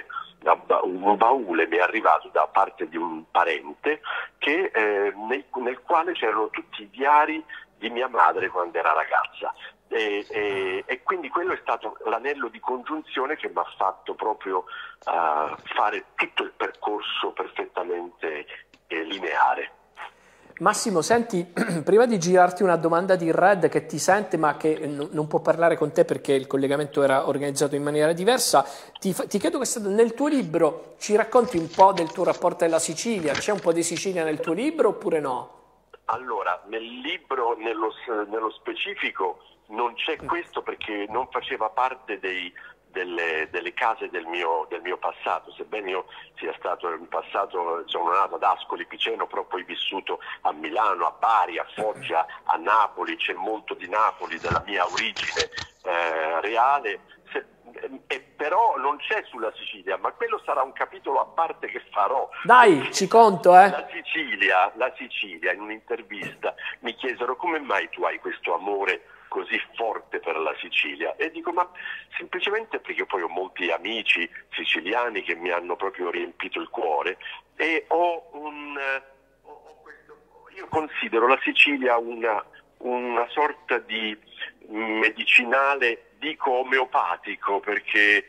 un baule mi è arrivato da parte di un parente che, eh, nel, nel quale c'erano tutti i diari di mia madre quando era ragazza, e, e, e quindi quello è stato l'anello di congiunzione che mi ha fatto proprio uh, fare tutto il percorso perfettamente eh, lineare. Massimo, senti, prima di girarti una domanda di Red che ti sente ma che n- non può parlare con te perché il collegamento era organizzato in maniera diversa, ti, fa- ti chiedo questo: nel tuo libro ci racconti un po' del tuo rapporto alla Sicilia? C'è un po' di Sicilia nel tuo libro oppure no? Allora, nel libro, nello, nello specifico, non c'è questo perché non faceva parte dei, delle, delle case del mio, del mio passato, sebbene io sia stato in passato, sono nato ad Ascoli Piceno, però poi vissuto a Milano, a Bari, a Foggia, a Napoli, c'è molto di Napoli, della mia origine eh, reale. Se, e però non c'è sulla Sicilia, ma quello sarà un capitolo a parte che farò. Dai, ci conto, eh. La Sicilia, la Sicilia, in un'intervista mi chiesero: come mai tu hai questo amore così forte per la Sicilia? E dico: ma semplicemente perché poi ho molti amici siciliani che mi hanno proprio riempito il cuore, e ho un ho questo, io considero la Sicilia una, una sorta di medicinale, dico omeopatico perché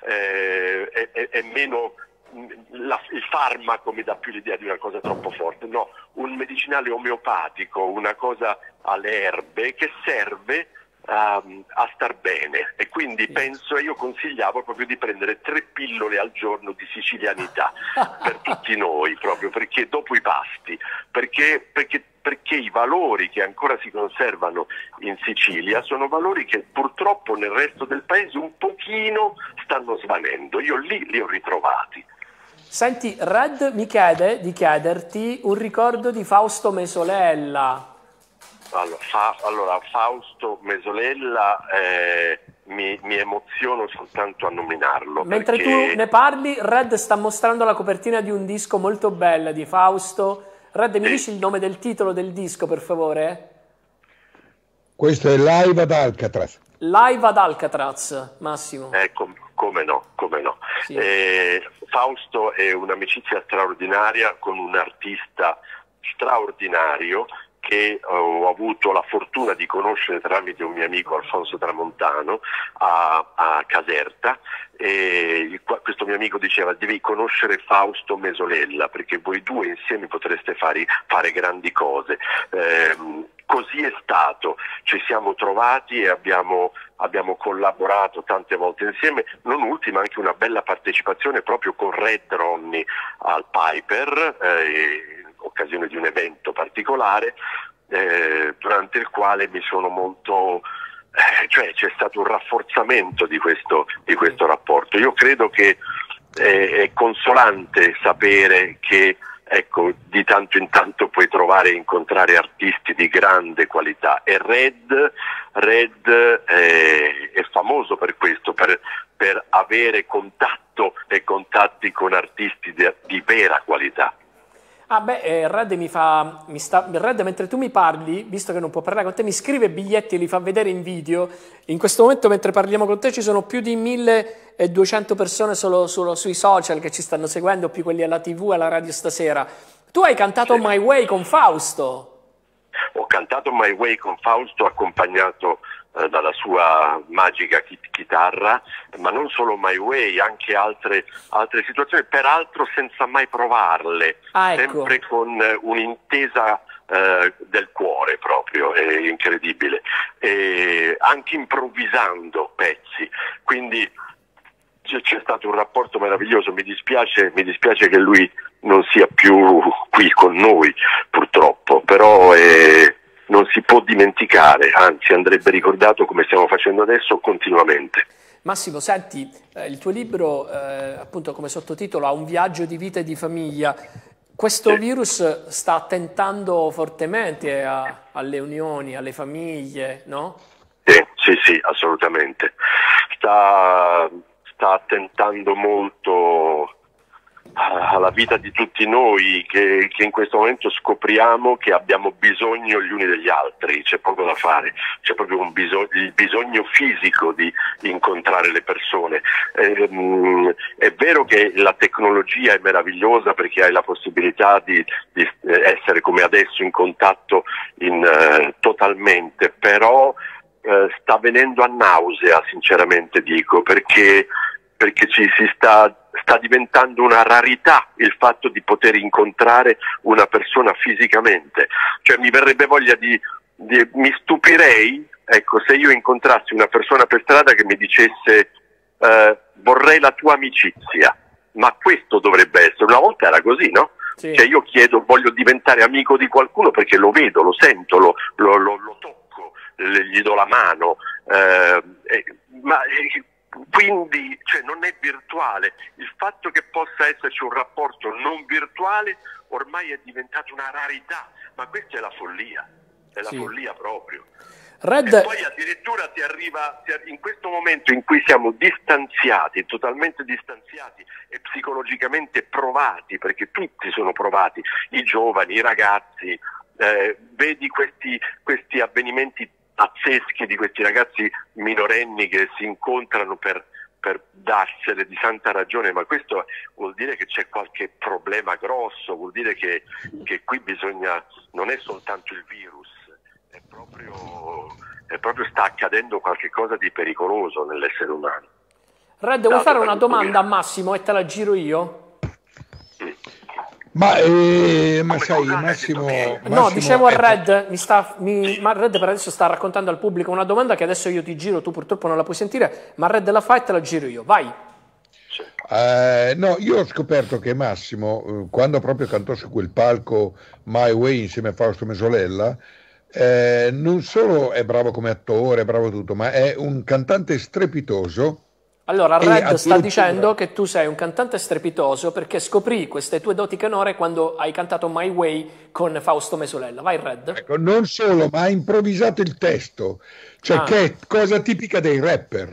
eh, è, è, è meno la, il farmaco mi dà più l'idea di una cosa troppo forte, no, un medicinale omeopatico, una cosa alle erbe che serve um, a star bene, e quindi penso, io consigliavo proprio di prendere tre pillole al giorno di sicilianità per tutti noi, proprio perché dopo i pasti, perché, perché perché i valori che ancora si conservano in Sicilia sono valori che purtroppo nel resto del paese un pochino stanno svanendo. Io lì li ho ritrovati. Senti, Red mi chiede di chiederti un ricordo di Fausto Mesolella. Allora, fa, allora Fausto Mesolella eh, mi, mi emoziono soltanto a nominarlo. Mentre perché... tu ne parli, Red sta mostrando la copertina di un disco molto bella di Fausto. Red, mi dici il nome del titolo del disco, per favore? Questo è Live ad Alcatraz. Live ad Alcatraz, Massimo. Eh, com- come no, come no. Sì. Eh, Fausto è un'amicizia straordinaria con un artista straordinario che ho avuto la fortuna di conoscere tramite un mio amico Alfonso Tramontano a, a Caserta, e questo mio amico diceva: devi conoscere Fausto Mesolella perché voi due insieme potreste fare, fare grandi cose. Eh, così è stato, ci siamo trovati e abbiamo, abbiamo collaborato tante volte insieme, non ultima anche una bella partecipazione proprio con Red Ronnie al Piper, eh, occasione di un evento particolare, eh, durante il quale mi sono molto, eh, cioè c'è stato un rafforzamento di questo, di questo rapporto. Io credo che eh, è consolante sapere che, ecco, di tanto in tanto puoi trovare e incontrare artisti di grande qualità, e Red, Red eh, è famoso per questo, per, per avere contatto e contatti con artisti di, di vera qualità. Ah beh, eh, Red mi fa, mi sta, Red mentre tu mi parli, visto che non può parlare con te, mi scrive biglietti e li fa vedere in video. In questo momento mentre parliamo con te ci sono più di milleduecento persone solo, solo sui social che ci stanno seguendo, più quelli alla tivù e alla radio stasera. Tu hai cantato sì. My Way con Fausto. Ho cantato My Way con Fausto, accompagnato eh, dalla sua magica chi- chitarra, ma non solo My Way, anche altre, altre situazioni, peraltro senza mai provarle, ah, ecco. sempre con eh, un'intesa eh, del cuore proprio, è incredibile, e anche improvvisando pezzi, quindi c'è, c'è stato un rapporto meraviglioso. Mi dispiace, mi dispiace che lui non sia più qui con noi purtroppo, però è, non si può dimenticare, anzi andrebbe ricordato come stiamo facendo adesso continuamente. Massimo, senti, eh, il tuo libro eh, appunto come sottotitolo ha un viaggio di vita e di famiglia. Questo sì. virus sta attentando fortemente a, alle unioni, alle famiglie, no? Sì, sì, sì, assolutamente. Sta, sta attentando molto alla vita di tutti noi, che, che in questo momento scopriamo che abbiamo bisogno gli uni degli altri, c'è poco da fare, c'è proprio un bisogno, il bisogno fisico di incontrare le persone. Ehm, è vero che la tecnologia è meravigliosa perché hai la possibilità di, di essere come adesso in contatto in, eh, totalmente, però eh, sta venendo a nausea, sinceramente dico, perché perché ci si sta, sta diventando una rarità il fatto di poter incontrare una persona fisicamente. Cioè mi verrebbe voglia di, di mi stupirei, ecco, se io incontrassi una persona per strada che mi dicesse eh, vorrei la tua amicizia, ma questo dovrebbe essere, una volta era così, no? Sì. Cioè io chiedo, voglio diventare amico di qualcuno perché lo vedo, lo sento, lo, lo, lo, lo tocco, gli do la mano, eh, eh, ma eh, quindi cioè, non è virtuale. Il fatto che possa esserci un rapporto non virtuale ormai è diventato una rarità, ma questa è la follia, è la sì. follia proprio. Red... E poi addirittura ti arriva, ti arri- in questo momento in cui siamo distanziati, totalmente distanziati e psicologicamente provati, perché tutti sono provati, i giovani, i ragazzi, eh, vedi questi, questi avvenimenti pazzeschi di questi ragazzi minorenni che si incontrano per, per darsene di santa ragione, ma questo vuol dire che c'è qualche problema grosso, vuol dire che, che qui bisogna, non è soltanto il virus, è proprio, è proprio sta accadendo qualche cosa di pericoloso nell'essere umano. Red, vuoi fare una domanda a Massimo e te la giro io? Mm. Ma, eh, ma sai, Massimo, Massimo... No, dicevo a Red, mi sta, mi, ma Red per adesso sta raccontando al pubblico una domanda che adesso io ti giro, tu purtroppo non la puoi sentire, ma Red la fa e te la giro io, vai. Eh, no, io ho scoperto che Massimo, quando proprio cantò su quel palco My Way insieme a Fausto Mesolella, eh, non solo è bravo come attore, è bravo tutto, ma è un cantante strepitoso. Allora, Red sta dicendo che tu sei un cantante strepitoso perché scoprì queste tue doti canore quando hai cantato My Way con Fausto Mesolella. Vai, Red. Ecco, non solo, ma ha improvvisato il testo, cioè ah. che è cosa tipica dei rapper.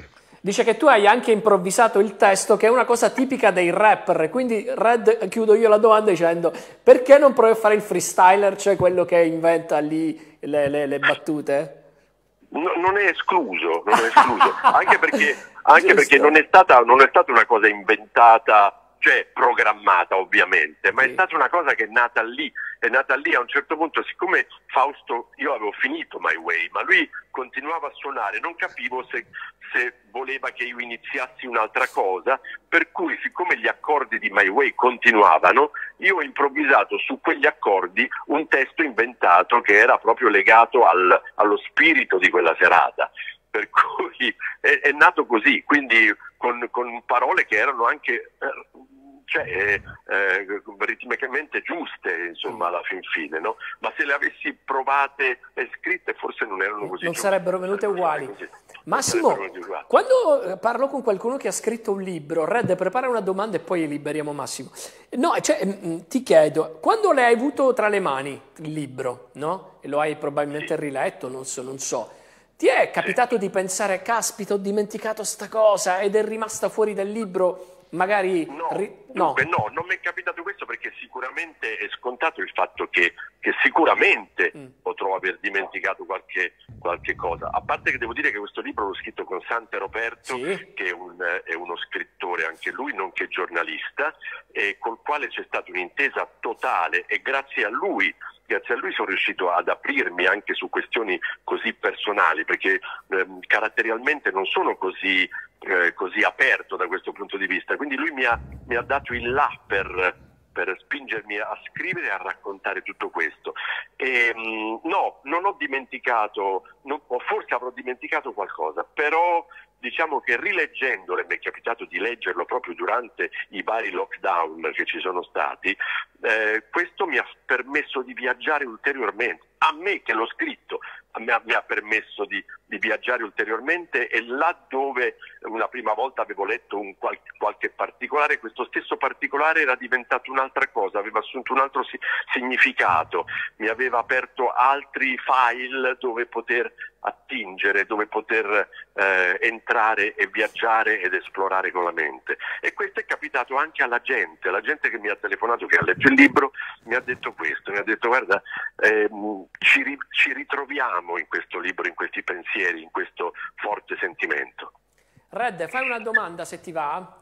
Dice che tu hai anche improvvisato il testo, che è una cosa tipica dei rapper, quindi Red, chiudo io la domanda dicendo: perché non provi a fare il freestyler, cioè quello che inventa lì le, le, le battute? No, non è escluso, non è escluso. anche perché, anche perché non, è stata, non è stata una cosa inventata, cioè programmata ovviamente, ma sì. È stata una cosa che è nata lì, è nata lì a un certo punto, siccome Fausto, io avevo finito My Way, ma lui continuava a suonare, non capivo se, se voleva che io iniziassi un'altra cosa, per cui siccome gli accordi di My Way continuavano, io ho improvvisato su quegli accordi un testo inventato che era proprio legato al, allo spirito di quella serata. Per cui è, è nato così, quindi con, con parole che erano anche eh, cioè, eh, eh, ritmicamente giuste, insomma, alla fin fine, no? Ma se le avessi provate e scritte forse non erano così. Non giuste. sarebbero venute uguali. Massimo, quando parlo con qualcuno che ha scritto un libro, Red, prepara una domanda e poi liberiamo Massimo. No, cioè, ti chiedo, quando l'hai avuto tra le mani il libro, no? E lo hai probabilmente sì. riletto, non so, non so. Ti è capitato di pensare, caspita, ho dimenticato sta cosa ed è rimasta fuori dal libro, magari... No, ri... dunque, no. no, non mi è capitato questo perché sicuramente è scontato il fatto che, che sicuramente mm. potrò aver dimenticato qualche, qualche cosa. A parte che devo dire che questo libro l'ho scritto con Sante Roberto, sì. che è, un, è uno scrittore anche lui, nonché giornalista, e col quale c'è stata un'intesa totale e grazie a lui... Grazie a lui sono riuscito ad aprirmi anche su questioni così personali, perché ehm, caratterialmente non sono così, eh, così aperto da questo punto di vista. Quindi lui mi ha, mi ha dato il là per, per spingermi a scrivere e a raccontare tutto questo. E, mh, no, non ho dimenticato, non, o forse avrò dimenticato qualcosa, però... Diciamo che rileggendolo, e mi è capitato di leggerlo proprio durante i vari lockdown che ci sono stati, eh, questo mi ha permesso di viaggiare ulteriormente. A me che l'ho scritto, mi ha, mi ha permesso di, di viaggiare ulteriormente, e là dove una prima volta avevo letto un qual, qualche particolare, questo stesso particolare era diventato un'altra cosa, aveva assunto un altro si, significato, mi aveva aperto altri file dove poter attingere, dove poter eh, entrare e viaggiare ed esplorare con la mente. E questo è capitato anche alla gente, la gente che mi ha telefonato, che ha letto il libro, mi ha detto questo, mi ha detto guarda, ehm, ci, ri- ci ritroviamo in questo libro, in questi pensieri, in questo forte sentimento. Red, fai una domanda se ti va?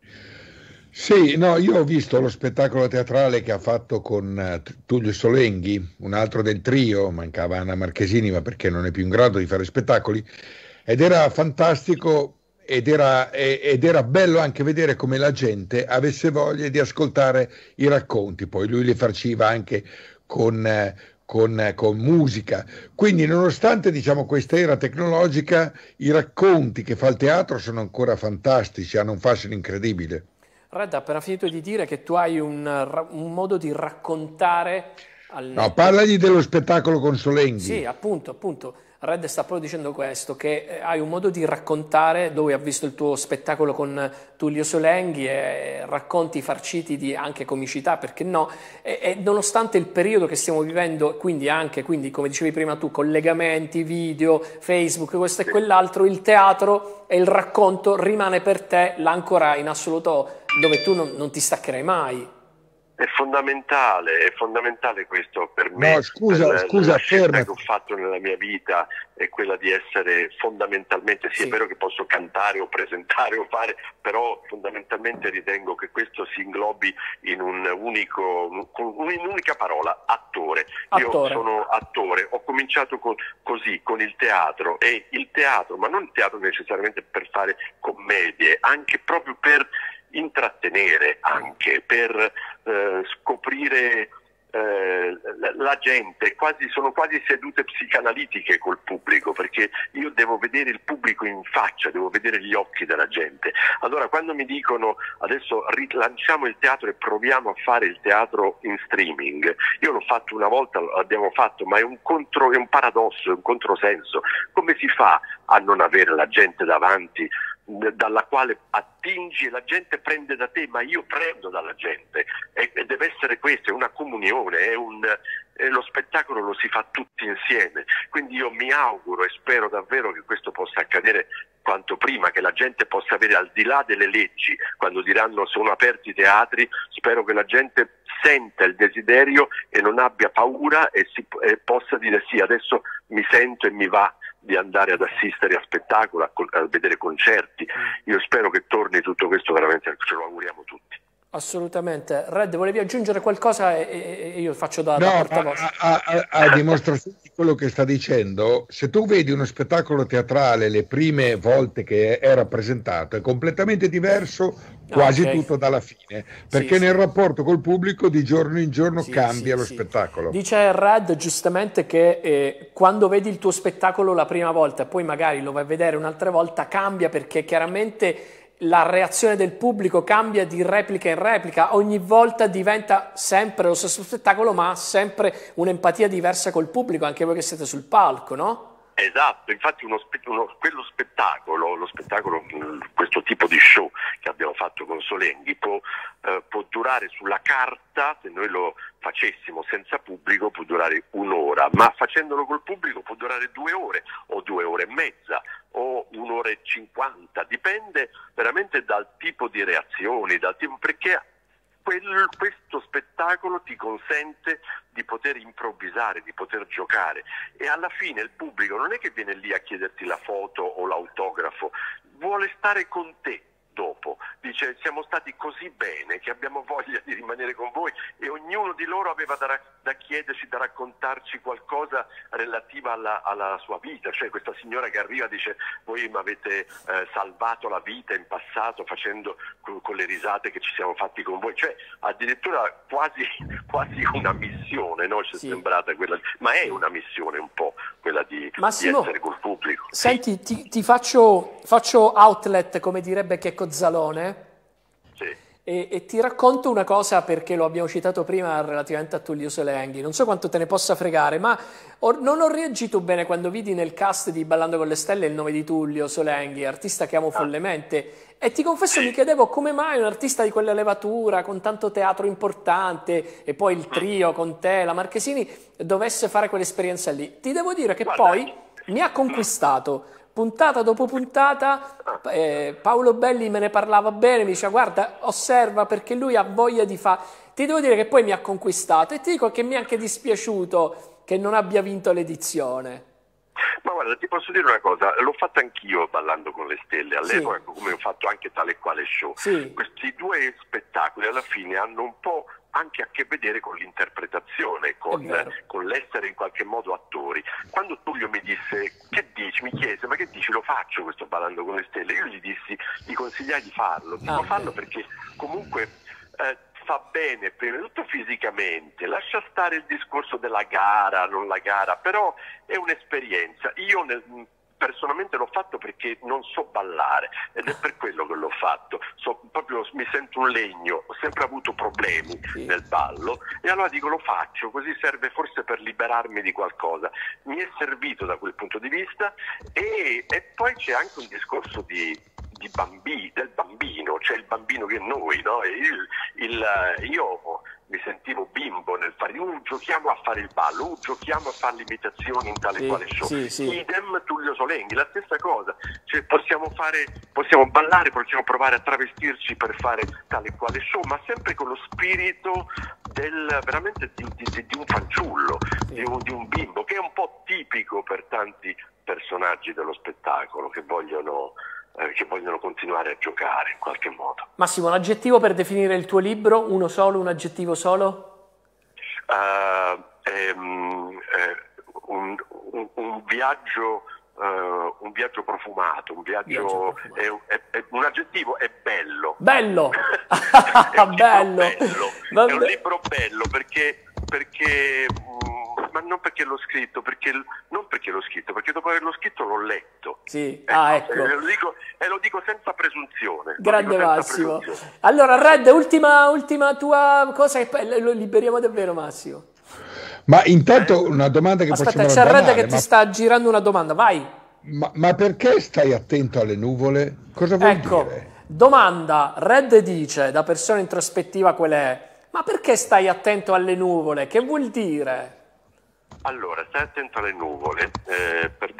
Sì, no, io ho visto lo spettacolo teatrale che ha fatto con uh, Tullio Solenghi, un altro del trio, mancava Anna Marchesini, ma perché non è più in grado di fare spettacoli, ed era fantastico ed era, ed era bello anche vedere come la gente avesse voglia di ascoltare i racconti, poi lui li faceva anche con... Uh, Con, con musica, quindi nonostante diciamo questa era tecnologica, i racconti che fa il teatro sono ancora fantastici, hanno un fascino incredibile. Red ha appena finito di dire che tu hai un, un modo di raccontare al no, parlagli dello spettacolo con Solenghi. Sì, appunto, appunto. Red sta proprio dicendo questo, che hai un modo di raccontare, dove ha visto il tuo spettacolo con Tullio Solenghi e racconti farciti di anche comicità, perché no, e, e nonostante il periodo che stiamo vivendo, quindi anche, quindi, come dicevi prima tu, collegamenti, video, Facebook, questo e quell'altro, il teatro e il racconto rimane per te l'ancora in assoluto dove tu non, non ti staccherai mai. È fondamentale, è fondamentale questo per me. No, scusa, per, scusa, la scelta fermati. che ho fatto nella mia vita è quella di essere fondamentalmente, sì, sì, è vero che posso cantare o presentare o fare, però fondamentalmente ritengo che questo si inglobi in un unico, in un'unica parola, attore. attore. Io sono attore, ho cominciato con, così, con il teatro, e il teatro, ma non il teatro necessariamente per fare commedie, anche proprio per intrattenere, anche per eh, scoprire eh, la gente, quasi, sono quasi sedute psicanalitiche col pubblico, perché io devo vedere il pubblico in faccia, devo vedere gli occhi della gente. Allora quando mi dicono adesso rilanciamo il teatro e proviamo a fare il teatro in streaming, io l'ho fatto una volta, l'abbiamo fatto, ma è un, contro, è un paradosso, è un controsenso. Come si fa a non avere la gente davanti dalla quale attingi e la gente prende da te, ma io prendo dalla gente, e, e deve essere questo, è una comunione, è un, e lo spettacolo lo si fa tutti insieme, quindi io mi auguro e spero davvero che questo possa accadere quanto prima, che la gente possa avere, al di là delle leggi, quando diranno sono aperti i teatri, spero che la gente senta il desiderio e non abbia paura e, si, e possa dire sì, adesso mi sento e mi va di andare ad assistere a spettacoli, a, a vedere concerti. Io spero che torni tutto questo, veramente ce lo auguriamo tutti. Assolutamente. Red, volevi aggiungere qualcosa e, e io faccio da, no, da portavoce. A, a, a dimostrazione di quello che sta dicendo, se tu vedi uno spettacolo teatrale le prime volte che è rappresentato, è completamente diverso quasi okay. tutto dalla fine, perché sì, nel sì. rapporto col pubblico di giorno in giorno sì, cambia sì, lo sì. spettacolo. Dice Red giustamente che eh, quando vedi il tuo spettacolo la prima volta e poi magari lo vai a vedere un'altra volta, cambia, perché chiaramente la reazione del pubblico cambia di replica in replica, ogni volta diventa sempre lo stesso spettacolo, ma sempre un'empatia diversa col pubblico, anche voi che siete sul palco, no? Esatto, infatti uno, uno, quello spettacolo, lo spettacolo, questo tipo di show che abbiamo fatto con Solenghi può, eh, può durare sulla carta, se noi lo facessimo senza pubblico può durare un'ora, ma facendolo col pubblico può durare due ore o due ore e mezza o un'ora e cinquanta, dipende veramente dal tipo di reazioni, dal tipo, perché quel, questo spettacolo ti consente di poter improvvisare, di poter giocare, e alla fine il pubblico non è che viene lì a chiederti la foto o l'autografo, vuole stare con te dopo, dice siamo stati così bene che abbiamo voglia di rimanere con voi, e ognuno di loro aveva da, da chiederci, da raccontarci qualcosa relativa alla, alla sua vita, cioè questa signora che arriva dice voi mi avete eh, salvato la vita in passato facendo con, con le risate che ci siamo fatti con voi, cioè addirittura quasi, quasi una missione, no? Ci è sì. sembrata quella, ma è una missione un po' quella di, Massimo, di essere col pubblico. Senti, sì. ti, ti faccio, faccio outlet, come direbbe Checco Zalone, sì. e, e ti racconto una cosa, perché lo abbiamo citato prima relativamente a Tullio Solenghi, non so quanto te ne possa fregare, ma ho, non ho reagito bene quando vidi nel cast di Ballando con le Stelle il nome di Tullio Solenghi, artista che amo ah. follemente, e ti confesso mi chiedevo come mai un artista di quella levatura, con tanto teatro importante, e poi il trio con te, la Marchesini, dovesse fare quell'esperienza lì. Ti devo dire che Guarda. poi mi ha conquistato. Puntata dopo puntata, eh, Paolo Belli me ne parlava bene, mi diceva guarda, osserva perché lui ha voglia di fare. Ti devo dire che poi mi ha conquistato, e ti dico che mi è anche dispiaciuto che non abbia vinto l'edizione. Ma guarda, ti posso dire una cosa, l'ho fatta anch'io Ballando con le Stelle, all'epoca, sì. come ho fatto anche Tale e Quale Show. Sì. Questi due spettacoli alla fine hanno un po' anche a che vedere con l'interpretazione, con, con l'essere in qualche modo attori. Quando Tullio mi disse, che dici, mi chiese, ma che dici, lo faccio questo Ballando con le Stelle? Io gli dissi, gli consigliai di farlo, dico ah, fallo perché comunque eh, fa bene, prima di tutto fisicamente, lascia stare il discorso della gara, non la gara, però è un'esperienza. Io nel, personalmente l'ho fatto perché non so ballare, ed è per quello che l'ho fatto, so, proprio mi sento un legno, ho sempre avuto problemi sì. nel ballo, e allora dico lo faccio, così serve forse per liberarmi di qualcosa. Mi è servito da quel punto di vista, e, e poi c'è anche un discorso di, di bambini, del bambino, cioè il bambino che è noi, no? il, il, io mi sentivo bimbo nel fare, uh, giochiamo a fare il ballo, uh, giochiamo a fare le imitazioni in tale sì, quale show. Sì, sì. Idem Tullio Solenghi, la stessa cosa, cioè possiamo fare, possiamo ballare, possiamo provare a travestirci per fare tale quale show, ma sempre con lo spirito del veramente di, di, di un fanciullo, sì. di, un, di un bimbo, che è un po' tipico per tanti personaggi dello spettacolo che vogliono che vogliono continuare a giocare in qualche modo. Massimo, un aggettivo per definire il tuo libro? Uno solo, un aggettivo solo? Uh, ehm, eh, un, un, un viaggio uh, un viaggio profumato, un viaggio, viaggio profumato. È, è, è, un aggettivo è bello. Bello! è, un bello. bello. È un libro bello perché perché ma non perché l'ho scritto, perché non perché l'ho scritto, perché dopo averlo scritto l'ho letto. Sì, eh, ah, ecco. E lo dico, e lo dico senza presunzione. Grande senza Massimo. presunzione. Allora, Red, ultima, ultima tua cosa, e poi lo liberiamo davvero, Massimo. Ma intanto una domanda che Aspetta, possiamo c'è banale, Red che ma... ti sta girando una domanda, vai. Ma, ma perché stai attento alle nuvole? Cosa vuol ecco, dire? Domanda, Red dice, da persona introspettiva qual è, ma perché stai attento alle nuvole? Che vuol dire? Allora, stai attento alle nuvole eh, per due ragioni.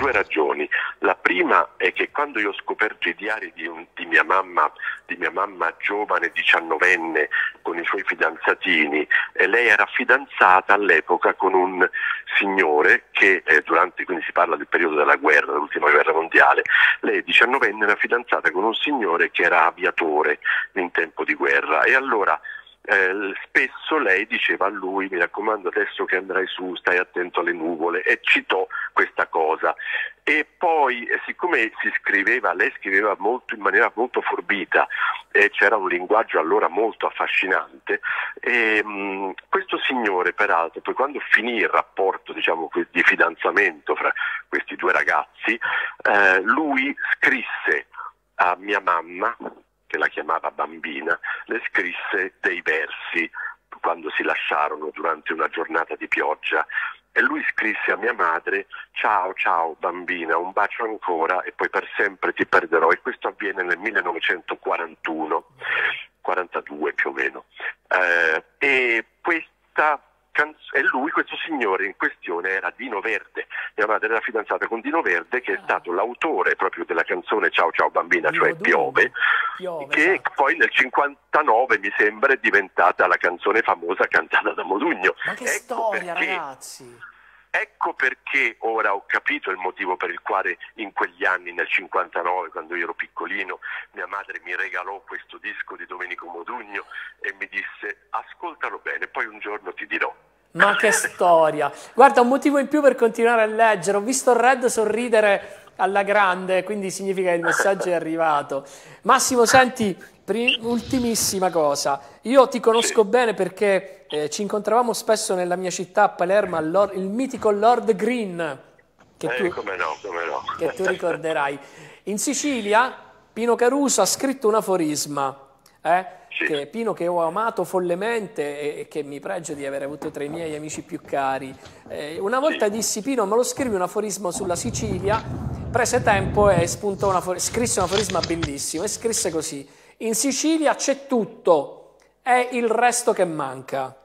ragioni. La prima è che quando io ho scoperto i diari di, un, di mia mamma, di mia mamma giovane diciannovenne con i suoi fidanzatini, e lei era fidanzata all'epoca con un signore che eh, durante, quindi si parla del periodo della guerra, dell'ultima guerra mondiale, lei diciannovenne era fidanzata con un signore che era aviatore in tempo di guerra, e allora Eh, spesso lei diceva a lui: mi raccomando, adesso che andrai su stai attento alle nuvole, e citò questa cosa. E poi eh, siccome si scriveva, lei scriveva molto, in maniera molto forbita, e c'era un linguaggio allora molto affascinante, e mh, questo signore peraltro poi, quando finì il rapporto, diciamo, di fidanzamento fra questi due ragazzi, eh, lui scrisse a mia mamma, che la chiamava Bambina, le scrisse dei versi quando si lasciarono durante una giornata di pioggia, e lui scrisse a mia madre: ciao ciao bambina, un bacio ancora e poi per sempre ti perderò. E questo avviene nel millenovecentoquarantuno quarantadue più o meno, eh, e questa e lui, questo signore in questione, era Dino Verde. Mia madre era fidanzata con Dino Verde, che è stato l'autore proprio della canzone Ciao ciao bambina, cioè Piove, Piove che esatto. Poi nel cinquantanove mi sembra è diventata la canzone famosa cantata da Modugno. Ma che ecco storia, perché, ragazzi! Ecco perché ora ho capito il motivo per il quale in quegli anni, nel cinquantanove, quando io ero piccolino, mia madre mi regalò questo disco di Domenico Modugno e mi disse: ascoltalo bene, poi un giorno ti dirò. Ma che storia! Guarda, un motivo in più per continuare a leggere. Ho visto Red sorridere alla grande, quindi significa che il messaggio è arrivato. Massimo, senti, ultimissima cosa. Io ti conosco sì. bene perché eh, ci incontravamo spesso nella mia città, a Palermo, al il mitico Lord Green, che, eh, tu, come no, come no. che tu ricorderai. In Sicilia Pino Caruso ha scritto un aforisma, eh? Sì. Che Pino, che ho amato follemente e che mi pregio di aver avuto tra i miei amici più cari. Eh, una volta sì. dissi: Pino, me lo scrivi un aforisma sulla Sicilia? Prese tempo e spuntò un aforisma, scrisse un aforisma bellissimo e scrisse così: in Sicilia c'è tutto, è il resto che manca.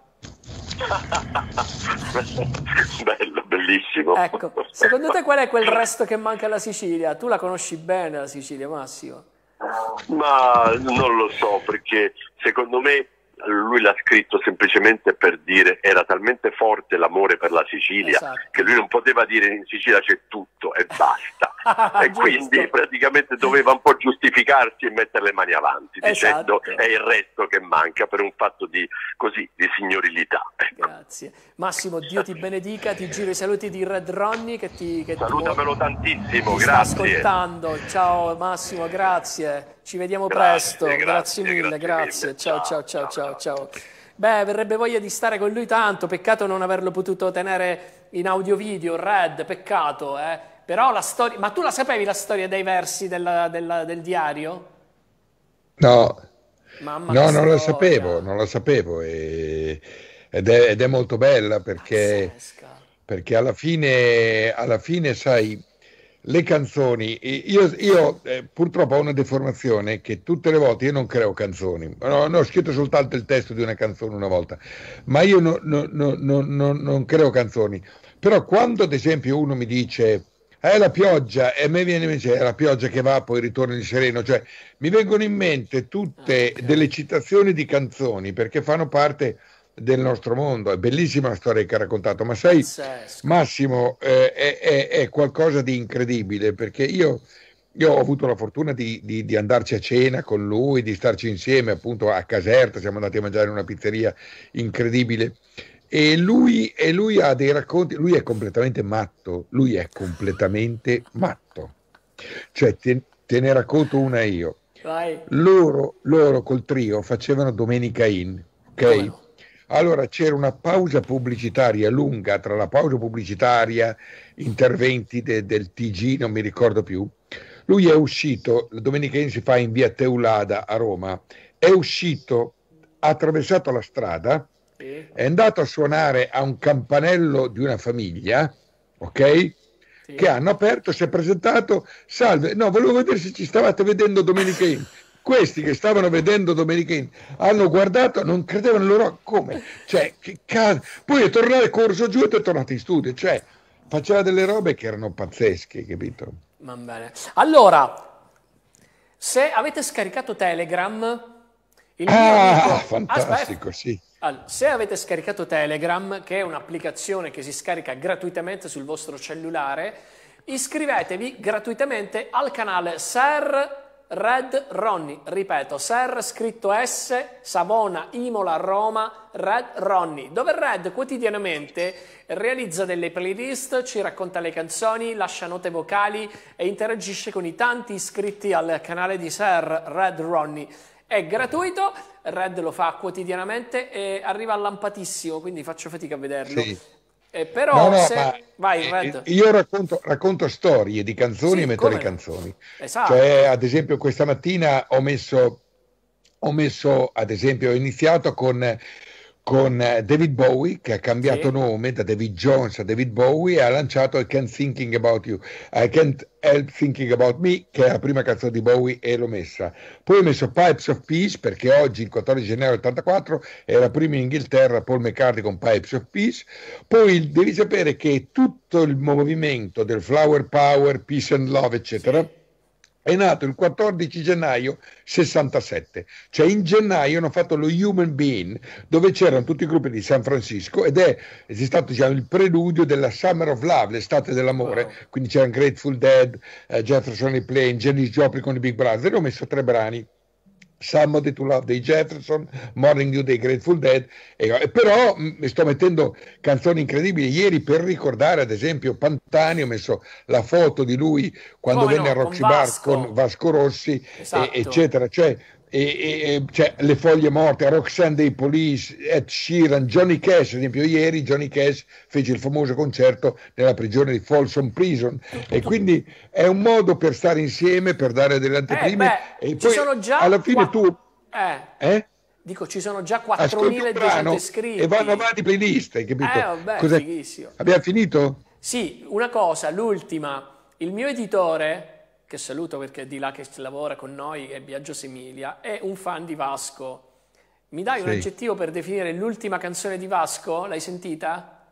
Bello, bellissimo. Ecco, secondo te qual è quel resto che manca alla Sicilia? Tu la conosci bene la Sicilia, Massimo? Ma non lo so, perché secondo me lui l'ha scritto semplicemente per dire, era talmente forte l'amore per la Sicilia, esatto. che lui non poteva dire in Sicilia c'è tutto e basta, e quindi praticamente doveva un po' giustificarsi e mettere le mani avanti, esatto. dicendo è il resto che manca, per un fatto di così di signorilità. Ecco. Grazie Massimo, Dio ti benedica, ti giro i saluti di Red Ronnie che ti che salutamelo ti, tantissimo, ti grazie. Sta ascoltando. Ciao Massimo, grazie, ci vediamo grazie, presto, grazie, grazie mille, grazie, grazie. Ciao, ciao, ciao, ciao, ciao. Beh, verrebbe voglia di stare con lui tanto, peccato non averlo potuto tenere in audio video, Red, peccato, eh. Però la storia, ma tu la sapevi la storia dei versi della, della, del diario? No, Mamma no, non storia. la sapevo, non la sapevo e, ed, è, ed è molto bella perché, perché alla fine, alla fine, sai, le canzoni, io, io eh, purtroppo ho una deformazione che tutte le volte io non creo canzoni, no, no, ho scritto soltanto il testo di una canzone una volta, ma io no, no, no, no, no, non creo canzoni, però quando ad esempio uno mi dice è la pioggia e a me viene invece è la pioggia che va poi ritorna di sereno, cioè mi vengono in mente tutte okay. delle citazioni di canzoni perché fanno parte del nostro mondo. È bellissima la storia che ha raccontato, ma sai Pazzesco. Massimo eh, è, è, è qualcosa di incredibile perché io, io ho avuto la fortuna di, di, di andarci a cena con lui, di starci insieme appunto a Caserta, siamo andati a mangiare in una pizzeria incredibile e lui, e lui ha dei racconti, lui è completamente matto, lui è completamente matto, cioè te, te ne racconto una io. Vai. Loro, loro col trio facevano Domenica In, ok? Oh. Allora c'era una pausa pubblicitaria lunga, tra la pausa pubblicitaria, interventi de, del T G, non mi ricordo più. Lui è uscito, la Domenica In si fa in via Teulada a Roma, è uscito, ha attraversato la strada, sì. è andato a suonare a un campanello di una famiglia, ok? Sì. Che hanno aperto, si è presentato, salve, no, volevo vedere se ci stavate vedendo Domenica In. Questi che stavano vedendo Domenica In hanno guardato, non credevano loro, come? Cioè, che caso. Poi è tornato, corso giù ed è tornato in studio, cioè faceva delle robe che erano pazzesche, capito? Va bene. Allora, se avete scaricato Telegram, il mio ah, amico... fantastico, Aspetta. sì. Allora, se avete scaricato Telegram, che è un'applicazione che si scarica gratuitamente sul vostro cellulare, iscrivetevi gratuitamente al canale Ser Red Ronnie. Ripeto, Ser scritto S, Savona, Imola, Roma, Red Ronnie, dove Red quotidianamente realizza delle playlist, ci racconta le canzoni, lascia note vocali e interagisce con i tanti iscritti al canale di Ser Red Ronnie. È gratuito, Red lo fa quotidianamente e arriva allampatissimo, quindi faccio fatica a vederlo. Sì. Eh, però no, no, se... ma, Vai, eh, Red. io racconto, racconto storie di canzoni Sì, e metto come le no. canzoni. Esatto. Cioè, ad esempio, questa mattina ho messo, ho messo, ad esempio, ho iniziato con, con David Bowie, che ha cambiato Sì. nome da David Jones a David Bowie e ha lanciato I Can't Thinking About You, I Can't Help Thinking About Me, che è la prima canzone di Bowie, e l'ho messa. Poi ho messo Pipes of Peace, perché oggi, il quattordici gennaio ottantaquattro, era prima in Inghilterra Paul McCartney con Pipes of Peace. Poi devi sapere che tutto il movimento del Flower Power, Peace and Love, eccetera, è nato il quattordici gennaio sessantasette, cioè in gennaio hanno fatto lo Human Being, dove c'erano tutti i gruppi di San Francisco, ed è, è stato, diciamo, il preludio della Summer of Love, l'estate dell'amore. Wow. Quindi c'erano Grateful Dead, uh, Jefferson Airplane, Janis Joplin con i Big Brothers, e ho messo tre brani: Somebody to Love dei Jefferson, Morning Dew dei Grateful Dead, e, però mi sto mettendo canzoni incredibili. Ieri, per ricordare ad esempio Pantani, ho messo la foto di lui quando Come venne no, a Roxy con Bar Vasco. con Vasco Rossi, Esatto. e, eccetera, cioè, e, e, cioè le foglie morte, Roxanne dei Police, Ed Sheeran, Johnny Cash. Ad esempio ieri Johnny Cash fece il famoso concerto nella prigione di Folsom Prison, e quindi è un modo per stare insieme, per dare delle anteprime, eh beh, e ci poi sono già alla fine quattro... tu eh. eh? Dico, ci sono già ascolti un quattromiladuecento brano iscritti e vanno avanti playlist, hai capito? Eh, vabbè, Cos'è? fighissimo. Abbiamo finito? Sì, una cosa, l'ultima. Il mio editore, che saluto perché è di là che lavora con noi, è Biagio Semilia, è un fan di Vasco. Mi dai un Sì. aggettivo per definire l'ultima canzone di Vasco? L'hai sentita?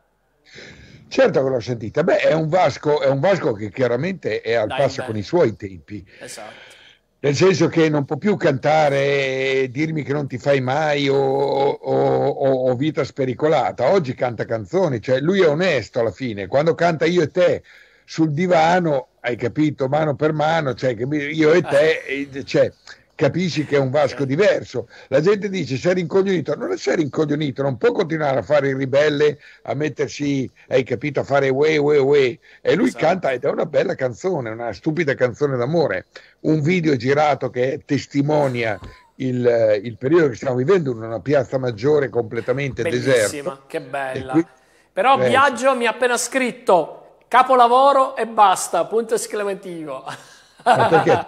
Certo che l'ho sentita. Beh, è un Vasco, è un Vasco che chiaramente è al Dai, passo beh. con i suoi tempi. Esatto. Nel senso che non può più cantare e dirmi che non ti fai mai, o, o, o, o vita spericolata. Oggi canta canzoni, cioè lui è onesto alla fine. Quando canta Io e te sul divano, hai capito, mano per mano, cioè io e te, e, cioè, capisci che è un Vasco diverso. La gente dice sei rincoglionito, non sei rincoglionito, non può continuare a fare il ribelle, a mettersi, hai capito, a fare way way way. E lui Esatto. canta, ed è una bella canzone, una stupida canzone d'amore. Un video girato che testimonia il, il periodo che stiamo vivendo, in una piazza maggiore completamente Bellissima, deserta. che bella. qui- Però eh, Biagio mi ha appena scritto capolavoro e basta, punto esclamativo. Ma perché?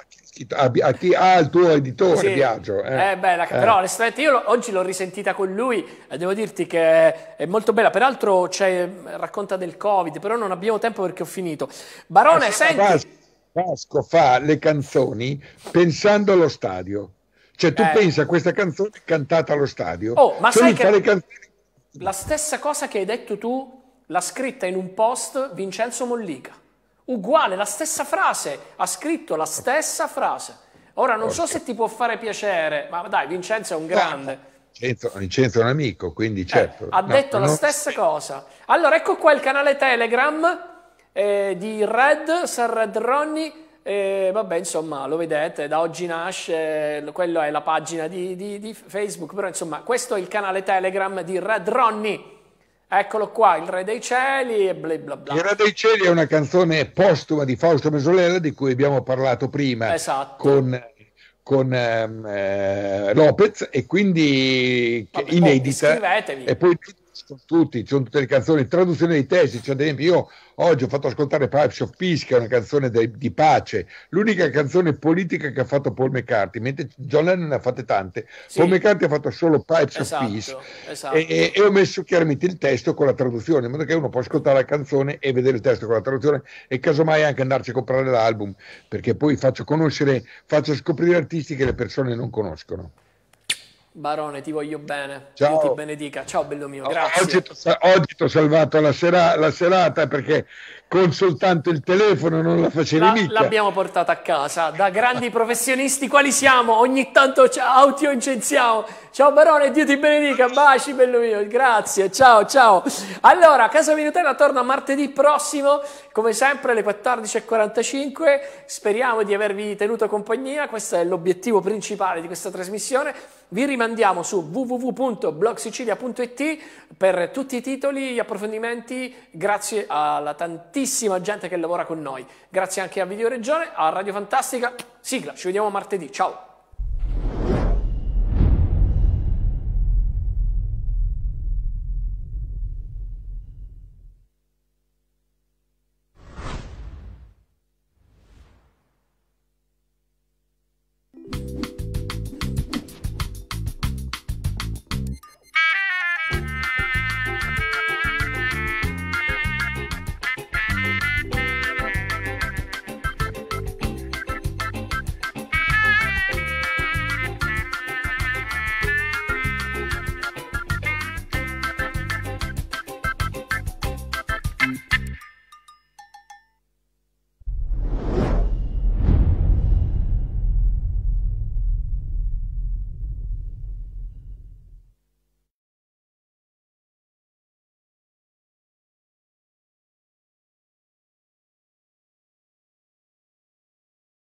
A, a chi ha il tuo editore, Sì. Biagio? Eh, Eh, bella, Eh. però onestamente io lo- oggi l'ho risentita con lui e devo dirti che è molto bella. Peraltro c'è, racconta del Covid, però non abbiamo tempo perché ho finito. Barone, senti, Vasco, Vasco fa le canzoni pensando allo stadio. Cioè tu Eh. pensi a questa canzone cantata allo stadio. Oh, ma Cioè, sai lui che- fa le canzoni- la stessa cosa che hai detto tu l'ha scritta in un post Vincenzo Mollica. Uguale, la stessa frase, ha scritto la stessa frase. Ora non so se ti può fare piacere, ma dai, Vincenzo è un grande. Vincenzo, Vincenzo è un amico, quindi certo. Eh, ha No, detto la no. stessa cosa. Allora, ecco qua il canale Telegram eh, di Red, Sir Red Ronnie. Eh, vabbè, insomma, lo vedete, da oggi nasce, quello è la pagina di, di- di Facebook, però insomma, questo è il canale Telegram di Red Ronnie. Eccolo qua, il Re dei Cieli e bla bla bla. Il Re dei Cieli è una canzone postuma di Fausto Mesolella, di cui abbiamo parlato prima Esatto. con, con ehm, eh, Lopez, e quindi che- Vabbè, oh, inedita. iscrivetevi. E poi sono tutti, sono tutte le canzoni, traduzione dei testi. Cioè, ad esempio, io oggi ho fatto ascoltare Pipes of Peace, che è una canzone de- di pace, l'unica canzone politica che ha fatto Paul McCartney, mentre John Lennon ne ha fatte tante. Sì. Paul McCartney ha fatto solo Pipes Esatto, of Peace. esatto. E, e- e ho messo chiaramente il testo con la traduzione, in modo che uno può ascoltare la canzone e vedere il testo con la traduzione, e casomai anche andarci a comprare l'album, perché poi faccio conoscere, faccio scoprire artisti che le persone non conoscono. Barone, ti voglio bene. Ciao. Dio ti benedica. Ciao, bello mio, grazie. Oggi ti ho salvato la, sera, la serata perché con soltanto il telefono non la facevi La, mica. l'abbiamo portata a casa da grandi professionisti quali siamo. Ogni tanto auto-incensiamo. Ciao Barone, Dio ti benedica. Baci, bello mio, grazie. Ciao, ciao. Allora, Casa Minutella torna martedì prossimo, come sempre alle quattordici e quarantacinque. Speriamo di avervi tenuto compagnia. Questo è l'obiettivo principale di questa trasmissione. Vi rimandiamo su w w w punto blog sicilia punto i t per tutti i titoli, gli approfondimenti, grazie alla tantissima gente che lavora con noi. Grazie anche a Videoregione, a Radio Fantastica. Sigla, ci vediamo martedì. Ciao!